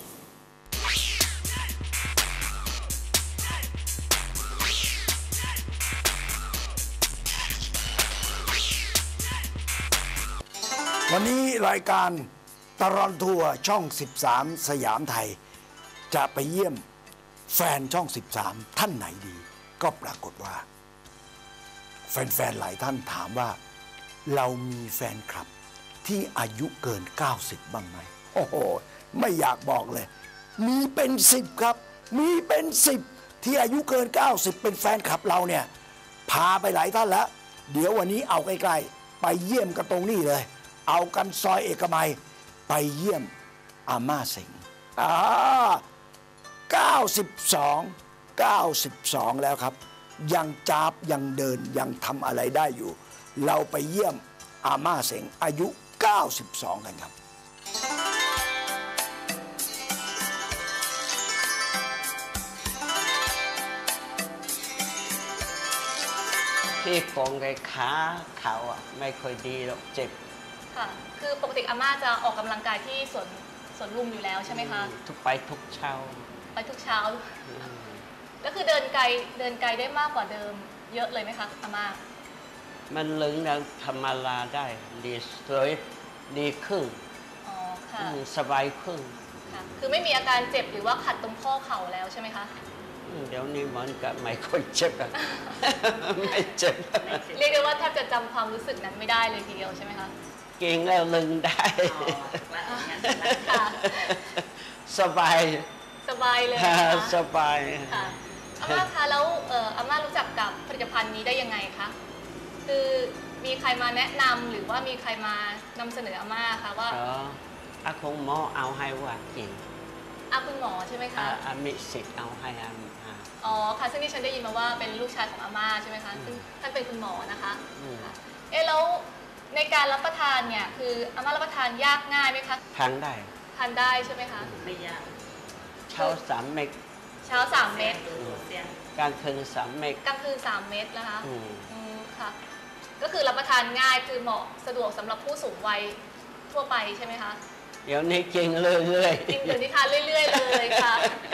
วันนี้รายการตลอดทัวร์ช่อง13สยามไทยจะไปเยี่ยมแฟนช่อง13ท่านไหนดีก็ปรากฏว่าแฟนๆหลายท่านถามว่าเรามีแฟนคลับที่อายุเกิน90บ้างไหมโอ้โหไม่อยากบอกเลยมีเป็น10ครับมีเป็น10 ที่อายุเกิน 90 เป็นแฟนคลับเราเนี่ยพาไปหลายท่านแล้ว เดี๋ยววันนี้เอาใกล้ๆไปเยี่ยมกันตรงนี้เลย เอากันซอยเอกมัยไปเยี่ยมอาม่าเสง92 แล้วครับ ยังจาบยังเดินยังทำอะไรได้อยู่ เราไปเยี่ยมอาม่าเสงอายุ 92 กันครับที่โครงในขาเขาอ่ะไม่ค่อยดีหรอกเจ็บค่ะ คือปกติอาม่าจะออกกำลังกายที่สวนลุมอยู่แล้วใช่ไหมคะไปทุกเช้าไปทุกเช้า แล้วคือเดินไกลได้มากกว่าเดิมเยอะเลยไหมคะอาม่ามันลึงแล้วธรรมดาได้ดีสวยดีขึ้นอ๋อ ค่ะสบายขึ้นค่ะ คือไม่มีอาการเจ็บหรือว่าขัดตรงข้อเข่าแล้วใช่ไหมคะเดี๋ยวนี้มันก็ไม่ค่อยเจ็บอะไม่เจ็บเรียกได้ว่าแทบจะจำความรู้สึกนั้นไม่ได้เลยทีเดียวใช่ไหมคะเก่งแล้วลึงได้ค่ะสบายสบายเลยนะคะสบายค่ะอาม่าคะแล้วอาม่ารู้จักกับผลิตภัณฑ์นี้ได้ยังไงคะคือมีใครมาแนะนำหรือว่ามีใครมานำเสนออาม่าคะว่าอาคงหมอเอาให้ว่าจริงคุณหมอใช่ไหมคะมีสิทธิ์เอาให้อ๋อค่ะซึ่งที่ฉันได้ยินมาว่าเป็นลูกชายของอาม่าใช่ไหมคะซึ่งท่านเป็นคุณหมอนะคะแล้วในการรับประทานเนี่ยคืออาม่ารับประทานยากง่ายไหมคะทานได้ใช่ไหมคะไม่ยากเช้า3 เม็ดเช้า3 เม็ดกลางคืน3 เม็ดกลางคืน3 เม็ดนะคะค่ะก็คือรับประทานง่ายคือเหมาะสะดวกสำหรับผู้สูงวัยทั่วไปใช่ไหมคะเดี๋ยวนี้กินเรื่อยๆกินเดี๋ยวนี้ทานเรื่อยๆเลยค่ะ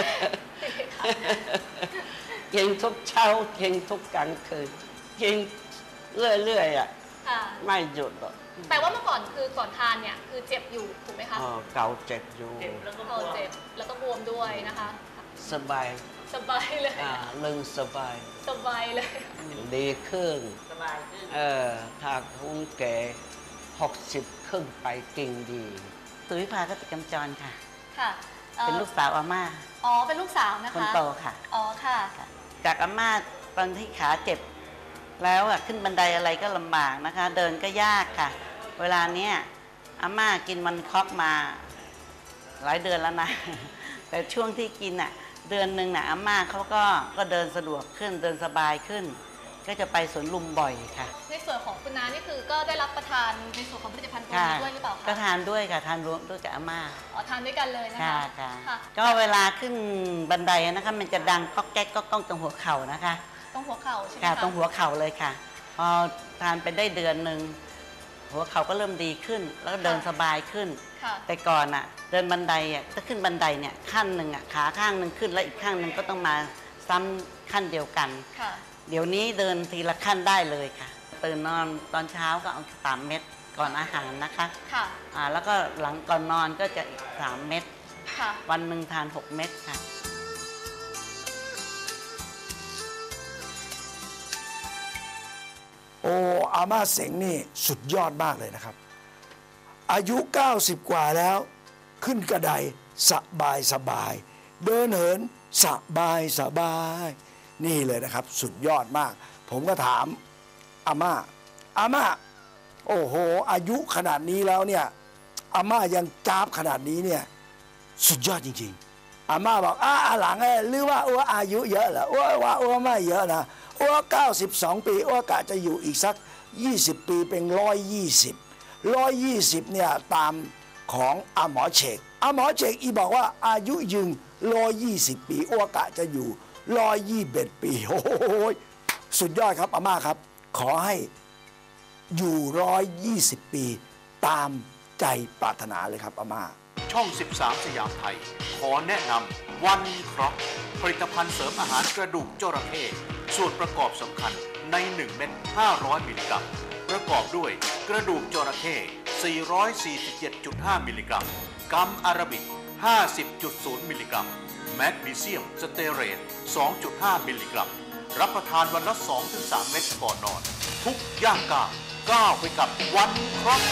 กินทุกเช้ากินทุกกลางคืนกินเรื่อยๆอ่ะไม่หยุดหรอกแต่ว่าเมื่อก่อนคือก่อนทานเนี่ยคือเจ็บอยู่ถูกไหมคะเก่าเจ็บอยู่แล้วก็เจ็บแล้วก็บวมด้วยนะคะสบายเลยลึงสบายเลยดีขึ้นสบายขึ้นถ้าคุณแก่60ขึ้นไปกินดีสุวิภา กติกำจรค่ะค่ะเป็นลูกสาวอาม่าเป็นลูกสาวนะคะคนโตค่ะค่ะจากอาม่าตอนที่ขาเจ็บแล้วขึ้นบันไดอะไรก็ลำบากนะคะเดินก็ยากค่ะเวลาเนี้ยอาม่ากินมันคอกมาหลายเดือนแล้วนะแต่ช่วงที่กินเดือนหนึ่งอาม่าเขาก็เดินสะดวกขึ้นเดินสบายขึ้นก็จะไปสวนลุมบ่อยค่ะในส่วนของคุณน้านี่คือก็ได้รับประทานในส่วนของผลิตภัณฑ์ตัวนี้ด้วยหรือเปล่าคะก็ทานด้วยค่ะทานรวมด้วยกับอาม่าทานด้วยกันเลยนะคะค่ะก็เวลาขึ้นบันไดนะคะมันจะดังก๊อกแก๊กก๊อกก้องตรงหัวเข่านะคะตรงหัวเข่าใช่ไหมคะตรงหัวเข่าเลยค่ะพอทานไปได้เดือนหนึ่งหัวเข่าก็เริ่มดีขึ้นแล้วเดินสบายขึ้นแต่ก่อนเดินบันไดถ้าขึ้นบันไดเนี่ยขั้นหนึ่งขาข้างหนึ่งขึ้นแล้วอีกข้างหนึ่งก็ต้องมาซ้ำขั้นเดียวกันเดี๋ยวนี้เดินทีละขั้นได้เลยค่ะตื่นนอนตอนเช้าก็เอา3 เม็ดก่อนอาหารนะคะแล้วก็หลังก่อนนอนก็จะอีก3 เม็ดวันหนึ่งทาน6 เม็ดค่ะอาม่าเสงนี่สุดยอดมากเลยนะครับอายุ90กว่าแล้วขึ้นกระไดสบายเดินเหินสบายนี่เลยนะครับสุดยอดมากผมก็ถามอาม่าโอ้โหอายุขนาดนี้แล้วเนี่ยอาม่ายังจ้าบขนาดนี้เนี่ยสุดยอดจริงๆอาม่าบอกหลังหรือว่าอายุเยอะเหรอว่าไม่เยอะนะ92 ปีกะจะอยู่อีกสัก20 ปีเป็น120เนี่ยตามของหมอเชกอีบอกว่าอายุยืน120 ปีกะจะอยู่121 ปีโอ้ยสุดยอดครับอาม่าครับขอให้อยู่120 ปีตามใจปรารถนาเลยครับอาม่าช่อง13สยามไทยขอแนะนำวันครอปผลิตภัณฑ์เสริมอาหารกระดูกจระเข้ส่วนประกอบสำคัญใน1 เม็ด500 มิลลิกรัมประกอบด้วยกระดูกจระเข้447.5 มิลลิกรัมกัมอาราบิก50.0 มิลลิกรัมแมกนีเซียมสเตเรต 2.5 มิลลิกรัมรับประทานวันละ 2-3 เม็ดก่อนนอนทุกย่างก้าวไปกับวันครอป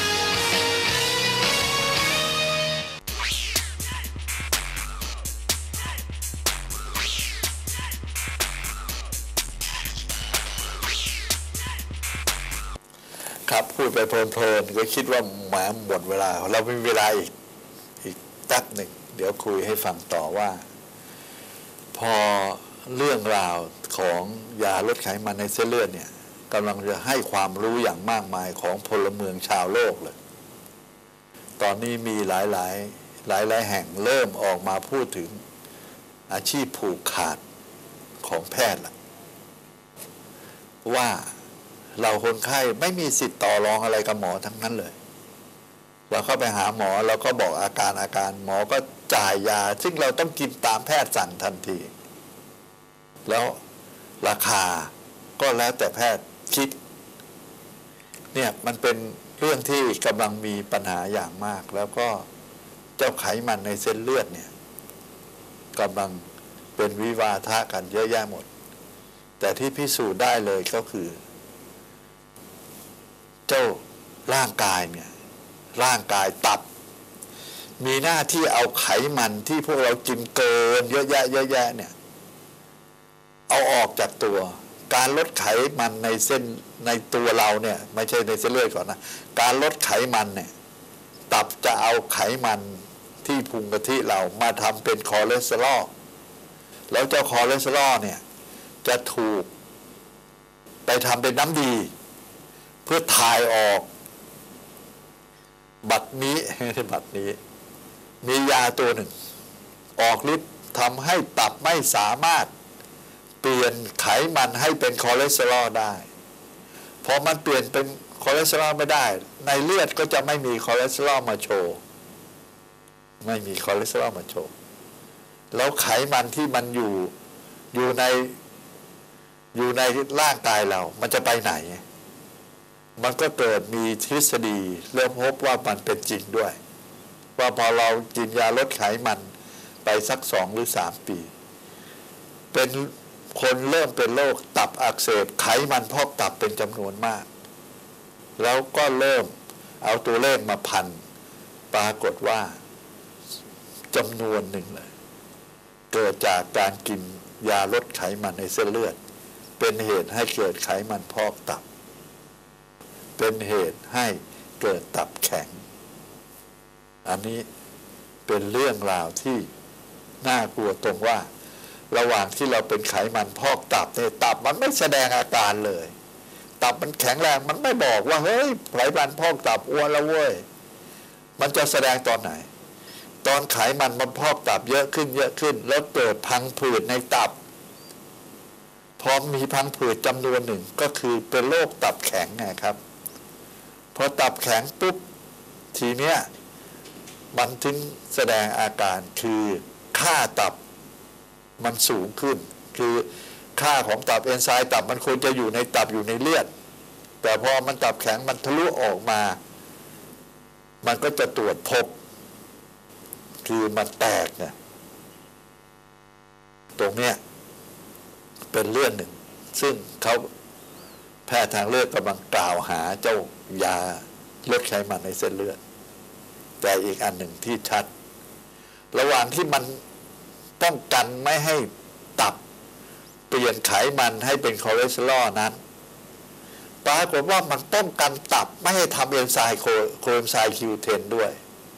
ครับพูดไปเพลินๆก็คิดว่าหมาหมดเวลาเรามีเวลาอีกแป๊บหนึ่งเดี๋ยวคุยให้ฟังต่อว่า พอเรื่องราวของยาลดไขมันในเส้นเลือดเนี่ยกำลังจะให้ความรู้อย่างมากมายของพลเมืองชาวโลกเลยตอนนี้มีหลายแห่งเริ่มออกมาพูดถึงอาชีพผูกขาดของแพทย์ละว่าเราคนไข้ไม่มีสิทธิ์ต่อรองอะไรกับหมอทั้งนั้นเลยเราเข้าไปหาหมอเราก็บอกอาการหมอก็จ่ายยาซึ่งเราต้องกินตามแพทย์สั่งทันทีแล้วราคาก็แล้วแต่แพทย์คิดเนี่ยมันเป็นเรื่องที่กำลังมีปัญหาอย่างมากแล้วก็เจ้าไขมันในเส้นเลือดเนี่ยกำลังเป็นวิวาทะกันเยอะแยะหมดแต่ที่พิสูจน์ได้เลยก็คือเจ้าร่างกายเนี่ยร่างกายตับมีหน้าที่เอาไขมันที่พวกเรากินเกินเยอะแยะเนี่ยเอาออกจากตัวการลดไขมันในเส้นในตัวเราเนี่ยไม่ใช่ในเส้นเลือดก่อนนะการลดไขมันเนี่ยตับจะเอาไขมันที่พุงกะทิเรามาทำเป็นคอเลสเตอรอลแล้วเจ้าคอเลสเตอรอลเนี่ยจะถูกไปทำเป็นน้ำดีเพื่อถ่ายออกบัดนี้มียาตัวหนึ่งออกฤทธิ์ทำให้ตับไม่สามารถเปลี่ยนไขมันให้เป็นคอเลสเตอรอลได้พอมันเปลี่ยนเป็นคอเลสเตอรอลไม่ได้ในเลือดก็จะไม่มีคอเลสเตอรอลมาโชว์ไม่มีคอเลสเตอรอลมาโชว์แล้วไขมันที่มันอยู่ในร่างกายเรามันจะไปไหนมันก็เกิดมีทฤษฎีเริ่มพบว่ามันเป็นจริงด้วยว่าพอเรากินยาลดไขมันไปสัก2 หรือ 3 ปีเป็นคนเริ่มเป็นโรคตับอักเสบไขมันพอกตับเป็นจำนวนมากแล้วก็เริ่มเอาตัวเลขมาพันปรากฏว่าจำนวนหนึ่งเลยเกิดจากการกินยาลดไขมันในเส้นเลือดเป็นเหตุให้เกิดไขมันพอกตับเป็นเหตุให้เกิดตับแข็งอันนี้เป็นเรื่องราวที่น่ากลัวตรงว่าระหว่างที่เราเป็นไขมันพอกตับเนี่ยตับมันไม่แสดงอาการเลยตับมันแข็งแรงมันไม่บอกว่าเฮ้ยไขมันพอกตับอ้วนแล้วเว้ยมันจะแสดงตอนไหนตอนไขมันพอกตับเยอะขึ้นแล้วเกิดพังผืดในตับพอมีพังผืดจำนวนหนึ่งก็คือเป็นโรคตับแข็งนะครับพอตับแข็งปุ๊บทีเนี้ยมันถึงแสดงอาการคือค่าตับมันสูงขึ้นคือค่าของตับเอนไซม์ตับมันควรจะอยู่ในตับอยู่ในเลือดแต่พอมันตับแข็งมันทะลุออกมามันก็จะตรวจพบคือมันแตกเนี่ยตรงเนี้ยเป็นเรื่องหนึ่งซึ่งเขาแพทย์ทางเลือดกำลังกล่าวหาเจ้ายาลดไขมันในเส้นเลือดแต่อีกอันหนึ่งที่ชัดระหว่างที่มันป้องกันไม่ให้ตับเปลี่ยนไขมันให้เป็นคอเลสเตอรอลนั้นปรากฏว่ามันป้องกันตับไม่ให้ทำเอนไซม์โคเอนไซม์ Q10 ด้วย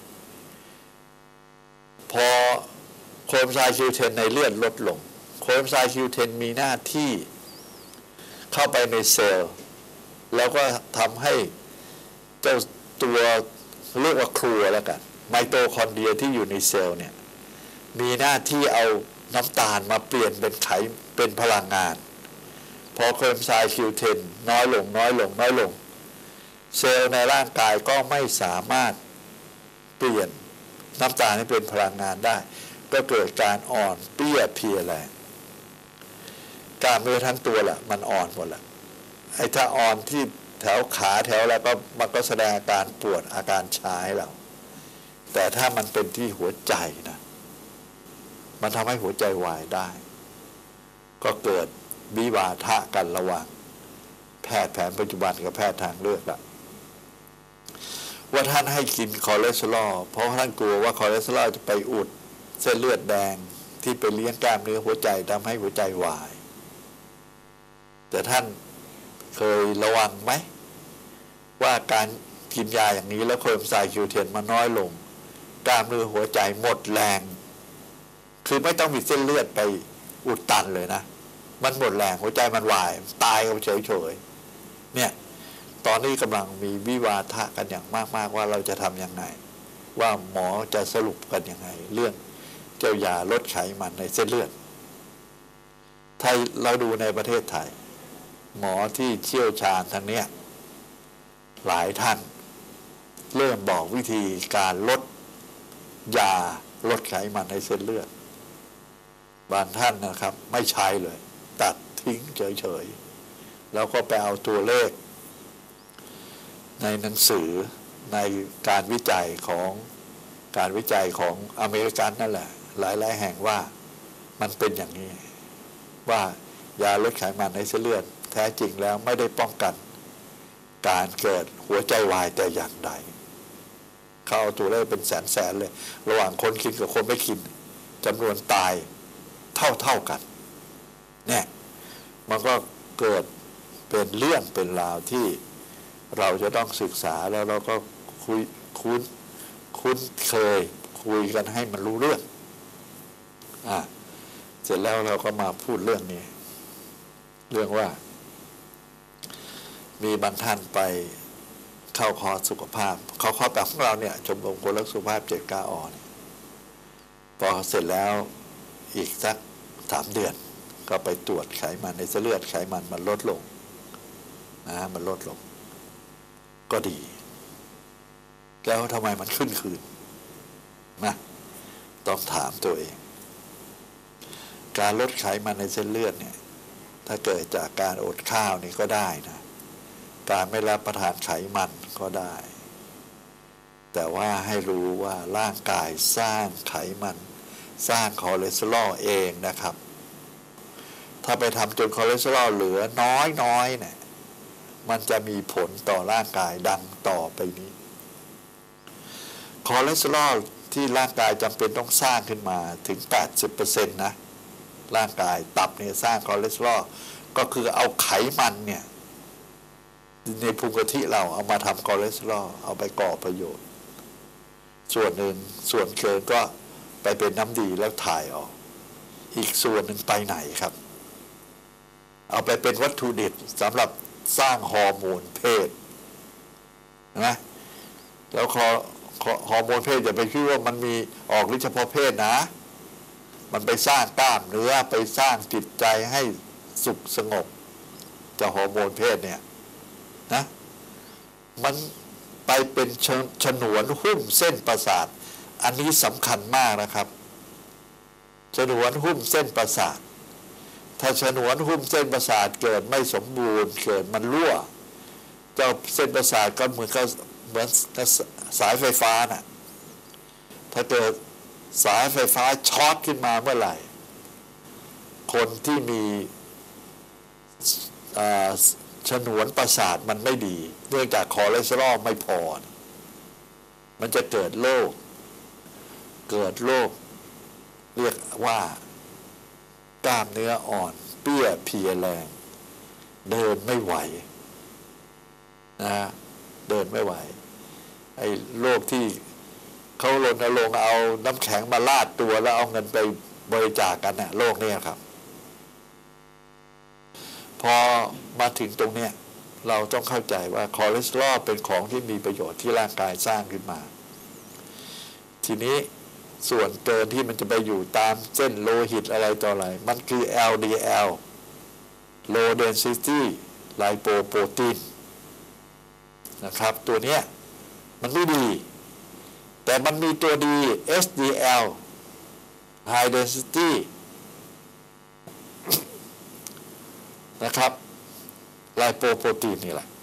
พอโคเอนไซม์ Q10 ในเลือดลดลงโคเอนไซม์ Q10 มีหน้าที่เข้าไปในเซลล์แล้วก็ทำให้เจ้าตัวเรียกว่าครัวแล้วกันไมโตคอนเดรียที่อยู่ในเซลล์เนี่ยมีหน้าที่เอาน้ำตาลมาเปลี่ยนเป็นพลังงานพอโคเอนไซม์ Q10 น้อยลงเซลล์ในร่างกายก็ไม่สามารถเปลี่ยนน้ำตาลให้เป็นพลังงานได้ก็เกิดการอ่อนเปี้ยเพลียแรงกล้ามเนื้อทั้งตัวละมันอ่อนหมดละไอ้ถ้าอ่อนที่แถวขาแถวแล้วก็มันก็แสดงอาการปวดอาการชาให้เราแต่ถ้ามันเป็นที่หัวใจนะมันทำให้หัวใจวายได้ก็เกิดวิวาทะกันระหว่างแพทย์แผนปัจจุบันกับแพทย์ทางเลือกละว่าท่านให้กินคอเลสเตอรอลเพราะท่านกลัวว่าคอเลสเตอรอลจะไปอุดเส้นเลือดแดงที่ไปเลี้ยงกล้ามเนื้อหัวใจทำให้หัวใจวายแต่ท่านเคยระวังไหมว่าการกินยาอย่างนี้แล้วโคเอนไซม์ Q10 มันน้อยลงกล้ามเนื้อหัวใจหมดแรงคือไม่ต้องมีเส้นเลือดไปอุดตันเลยนะมันหมดแรงหัวใจมันวายตายกันเฉยๆเนี่ยตอนนี้กำลังมีวิวาทะกันอย่างมากๆว่าเราจะทำยังไงว่าหมอจะสรุปกันยังไงเรื่องเจ้ายาลดไขมันในเส้นเลือดถ้าเราดูในประเทศไทยหมอที่เชี่ยวชาญทางเนี้ยหลายท่านเริ่มบอกวิธีการลดยาลดไขมันในเส้นเลือดบางท่านนะครับไม่ใช้เลยตัดทิ้งเฉยๆแล้วก็ไปเอาตัวเลขในหนังสือในการวิจัยของอเมริกันนั่นแหละหลายๆแห่งว่ามันเป็นอย่างนี้ว่ายาลดไขมันในเส้นเลือดแท้จริงแล้วไม่ได้ป้องกันการเกิดหัวใจวายแต่อย่างใดเขาเอาตัวเลขเป็นแสนๆเลยระหว่างคนกินกับคนไม่กินจำนวนตายเท่ากันเนี่ยมันก็เกิดเป็นเรื่องเป็นราวที่เราจะต้องศึกษาแล้วเราก็คุ้นเคยคุยกันให้มันรู้เรื่องเสร็จแล้วเราก็มาพูดเรื่องนี้เรื่องว่ามีบางท่านไปเข้าคอร์สสุขภาพเขาเข้าแบบของเราเนี่ยชมรมคนรักสุขภาพ7 กอเนี่ยพอเสร็จแล้วอีกสัก3 เดือนก็ไปตรวจไขมันในเส้นเลือดไขมันมันลดลงมันลดลงก็ดีแล้วทำไมมันขึ้นคืนนะต้องถามตัวเองการลดไขมันในเส้นเลือดเนี่ยถ้าเกิดจากการอดข้าวนี่ก็ได้นะการไม่รับประทานไขมันก็ได้แต่ว่าให้รู้ว่าร่างกายสร้างไขมันสร้างคอเลสเตอรอลเองนะครับถ้าไปทำจนคอเลสเตอรอลเหลือน้อยเนี่ยมันจะมีผลต่อร่างกายดังต่อไปนี้คอเลสเตอรอลที่ร่างกายจำเป็นต้องสร้างขึ้นมาถึง 80% นะร่างกายตับเนี่ยสร้างคอเลสเตอรอลก็คือเอาไขมันเนี่ยในภูมิกะทิเราเอามาทำคอเลสเตอรอลเอาไปก่อประโยชน์ส่วนหนึ่งส่วนเกินก็ไปเป็นน้ำดีแล้วถ่ายออกอีกส่วนหนึ่งไปไหนครับเอาไปเป็นวัตถุดิบสำหรับสร้างฮอร์โมนเพศนะแล้วฮอร์โมนเพศอย่าไปคิดว่ามันมีออกฤทธิ์เฉพาะเพศนะมันไปสร้างกล้ามเนื้อไปสร้างจิตใจให้สุขสงบจะฮอร์โมนเพศเนี่ยนะมันไปเป็นฉนวนหุ้มเส้นประสาทอันนี้สำคัญมากนะครับฉนวนหุ้มเส้นประสาทถ้าฉนวนหุ้มเส้นประสาทเกิดไม่สมบูรณ์เกิดมันรั่วเจ้าเส้นประสาทก็เหมือนสายไฟฟ้าน่ะถ้าเกิดสายไฟฟ้าช็อตขึ้นมาเมื่อไหร่คนที่มีฉนวนประสาทมันไม่ดีเนื่องจากคอเลสเตอรอลไม่พอมันจะเกิดโรคเรียกว่ากล้ามเนื้ออ่อนเปี้ยเพลียแรงเดินไม่ไหวนะเดินไม่ไหวไอ้โรคที่เขารณรงค์เอาน้ำแข็งมาลาดตัวแล้วเอาเงินไปบริจาคกันนะโรคนี้ครับพอมาถึงตรงเนี้ยเราต้องเข้าใจว่าคอเลสเตอรอลเป็นของที่มีประโยชน์ที่ร่างกายสร้างขึ้นมาทีนี้ส่วนเกินที่มันจะไปอยู่ตามเส้นโลหิตอะไรต่ออะไรมันคือ LDL Low Density Lipoprotein นะครับตัวเนี้ยมันไม่ดีแต่มันมีตัวดี HDL High Density นะครับไลโปโปรตีนนี่แหละ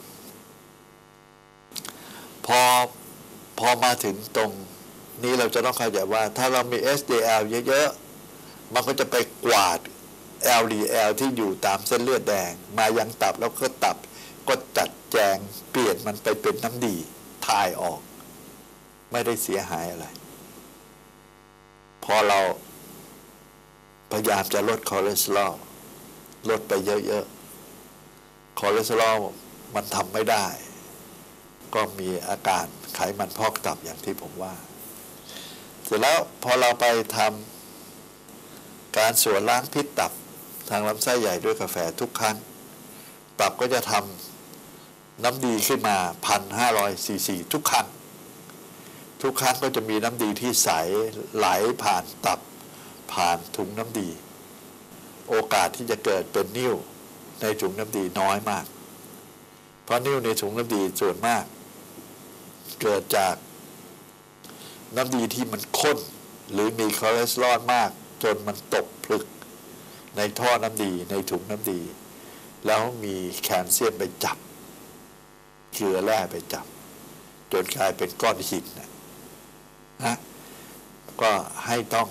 พอมาถึงตรงนี้เราจะต้องเข้าใจว่าถ้าเรามี HDL เยอะๆมันก็จะไปกวาด LDL ที่อยู่ตามเส้นเลือดแดงมายังตับแล้วก็ตับก็จัดแจงเปลี่ยนมันไปเป็นน้ำดีถ่ายออกไม่ได้เสียหายอะไรพอเราพยายามจะลดคอเลสเตอรอลลดไปเยอะๆคอเลสเตอรอลมันทำไม่ได้ก็มีอาการไขมันพอกตับอย่างที่ผมว่าเสร็จแล้วพอเราไปทำการส่วนล้างพิษตับทางลำไส้ใหญ่ด้วยกาแฟทุกครั้งตับก็จะทำน้ำดีขึ้นมา 1,500 ซีซีทุกครั้งก็จะมีน้ำดีที่ใสไหลผ่านตับผ่านถุงน้ำดีโอกาสที่จะเกิดเป็นนิ่วในถุงน้ำดีน้อยมากเพราะนิ่วในถุงน้ำดีส่วนมากเกิดจากน้ำดีที่มันข้นหรือมีคอเลสเตอรอลมากจนมันตกผลึกในท่อน้ำดีในถุงน้ำดีแล้วมีแคลเซียมไปจับเกลือแร่ไปจับจนกลายเป็นก้อนหินนะก็ให้ต้อง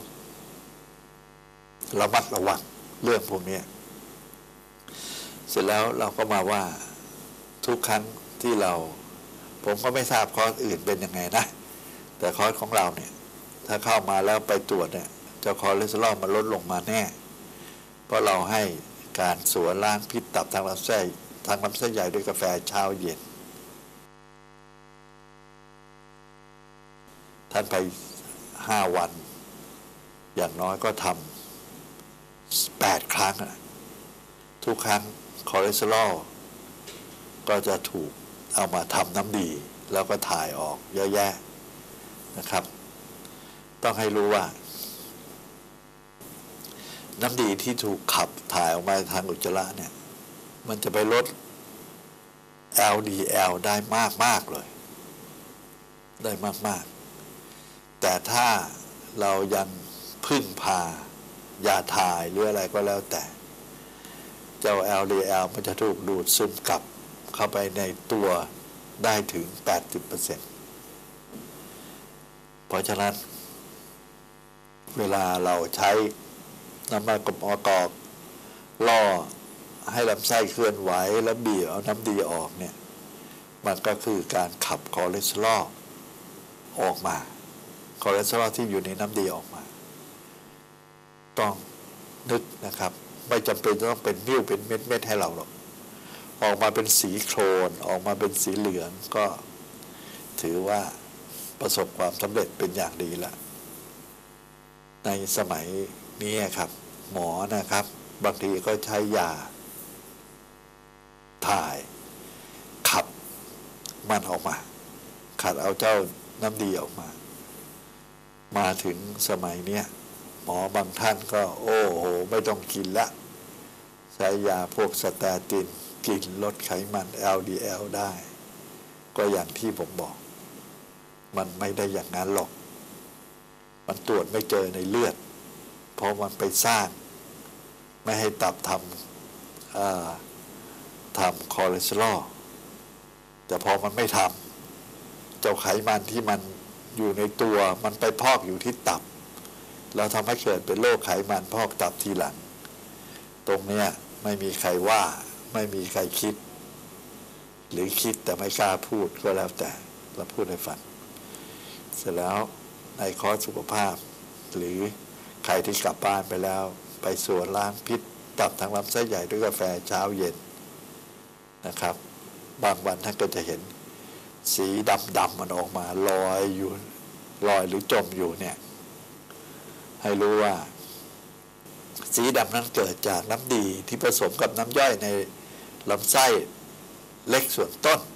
ระมัดระวังเรื่องพวกนี้เสร็จแล้วเราก็มาว่าทุกครั้งที่ผมก็ไม่ทราบคอร์สอื่นเป็นยังไงนะแต่คอร์สของเราเนี่ยถ้าเข้ามาแล้วไปตรวจเนี่ยเจ้าคอเลสเตอรอลมันลดลงมาแน่เพราะเราให้การสวนล้างพิษตับทางลำไส้ใหญ่ด้วยกาแฟเช้าเย็นท่านไป5 วันอย่างน้อยก็ทำ8 ครั้งทุกครั้งคอเลสเตอรอลก็จะถูกเอามาทำน้ำดีแล้วก็ถ่ายออกเยอะแยะนะครับต้องให้รู้ว่าน้ำดีที่ถูกขับถ่ายออกมาทางอุจจาระเนี่ยมันจะไปลด LDL ได้มากเลยได้มากแต่ถ้าเรายังพึ่งพายาถ่ายหรืออะไรก็แล้วแต่เจ้า LDL มันจะถูกดูดซึมกลับเข้าไปในตัวได้ถึง 80% เพราะฉะนั้นเวลาเราใช้น้ำมันกอกล่อให้ลำไส้เคลื่อนไหวแล้วบีบเอาน้ำดีออกเนี่ยมันก็คือการขับคอเลสเตอรอลออกมาคอเลสเตอรอลที่อยู่ในน้ำดีออกมาต้องนึกนะครับไม่จำเป็นต้องเป็นนิ่วเป็นเม็ดให้เราหรอกออกมาเป็นสีโครนออกมาเป็นสีเหลืองก็ถือว่าประสบความสำเร็จเป็นอย่างดีละในสมัยนี้ครับหมอนะครับบางทีก็ใช้ยาถ่ายขับมันออกมาขัดเอาเจ้าน้ำดีออกมาถึงสมัยเนี้ยหมอบางท่านก็โอ้โหไม่ต้องกินละใช้ยาพวกสเตาตินกินลดไขมัน LDL ได้ก็อย่างที่ผมบอกมันไม่ได้อย่างนั้นหรอกมันตรวจไม่เจอในเลือดเพราะมันไปสร้างไม่ให้ตับทำคอเลสเตอรอลแต่พอมันไม่ทำเจ้าไขมันที่มันอยู่ในตัวมันไปพอกอยู่ที่ตับแล้วทำให้เกิดเป็นโรคไขมันพอกตับทีหลังตรงเนี้ยไม่มีใครว่าไม่มีใครคิดหรือคิดแต่ไม่กล้าพูดก็แล้วแต่เราพูดให้ฟังเสร็จแล้วในคอร์สสุขภาพหรือใครที่กลับบ้านไปแล้วไปส่วนล้างพิษตับทางลำไส้ใหญ่ด้วยกาแฟเช้าเย็นนะครับบางวันท่านก็จะเห็นสีดำมันออกมาลอยหรือจมอยู่เนี่ยให้รู้ว่าสีดำนั้นเกิดจากน้ำดีที่ผสมกับน้ำย่อยในลำไส้เล็กส่วนต้น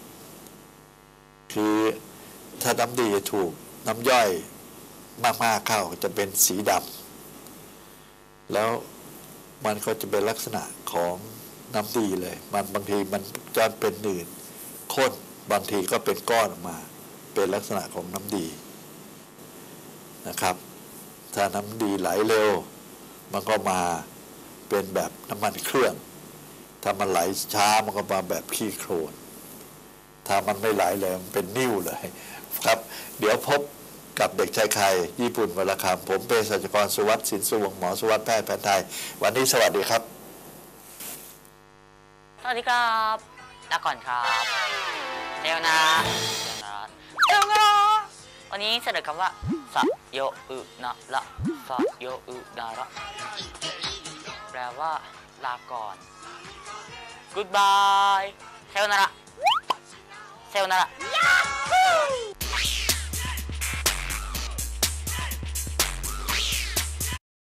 คือถ้าน้ำดีถูกน้ำย่อยมากๆเข้าจะเป็นสีดำแล้วมันก็จะเป็นลักษณะของน้ำดีเลยมันบางทีมันจะเป็นหนืดข้นบางทีก็เป็นก้อนออกมาเป็นลักษณะของน้ำดีนะครับถ้าน้ำดีไหลเร็วมันก็มาเป็นแบบน้ำมันเครื่องถ้ามันไหลช้ามันก็มาแบบขี้โคลนถ้ามันไม่ไหลเลยมันเป็นนิ่วเลยครับเดี๋ยวพบกับเด็กชายไข่ญี่ปุ่นวรคำผมเภสัชกรสุวัสดิ์สินสุวงศ์หมอสุวัสดิ์แพทย์แผนไทยวันนี้สวัสดีครับสวัสดีครับลาก่อนครับเร็วนะวันนี้เสนอคำว่าสะโยอุนะละสะโยอุนาระแปลว่าลาก่อน goodbye เซลนาระเซโยนาระ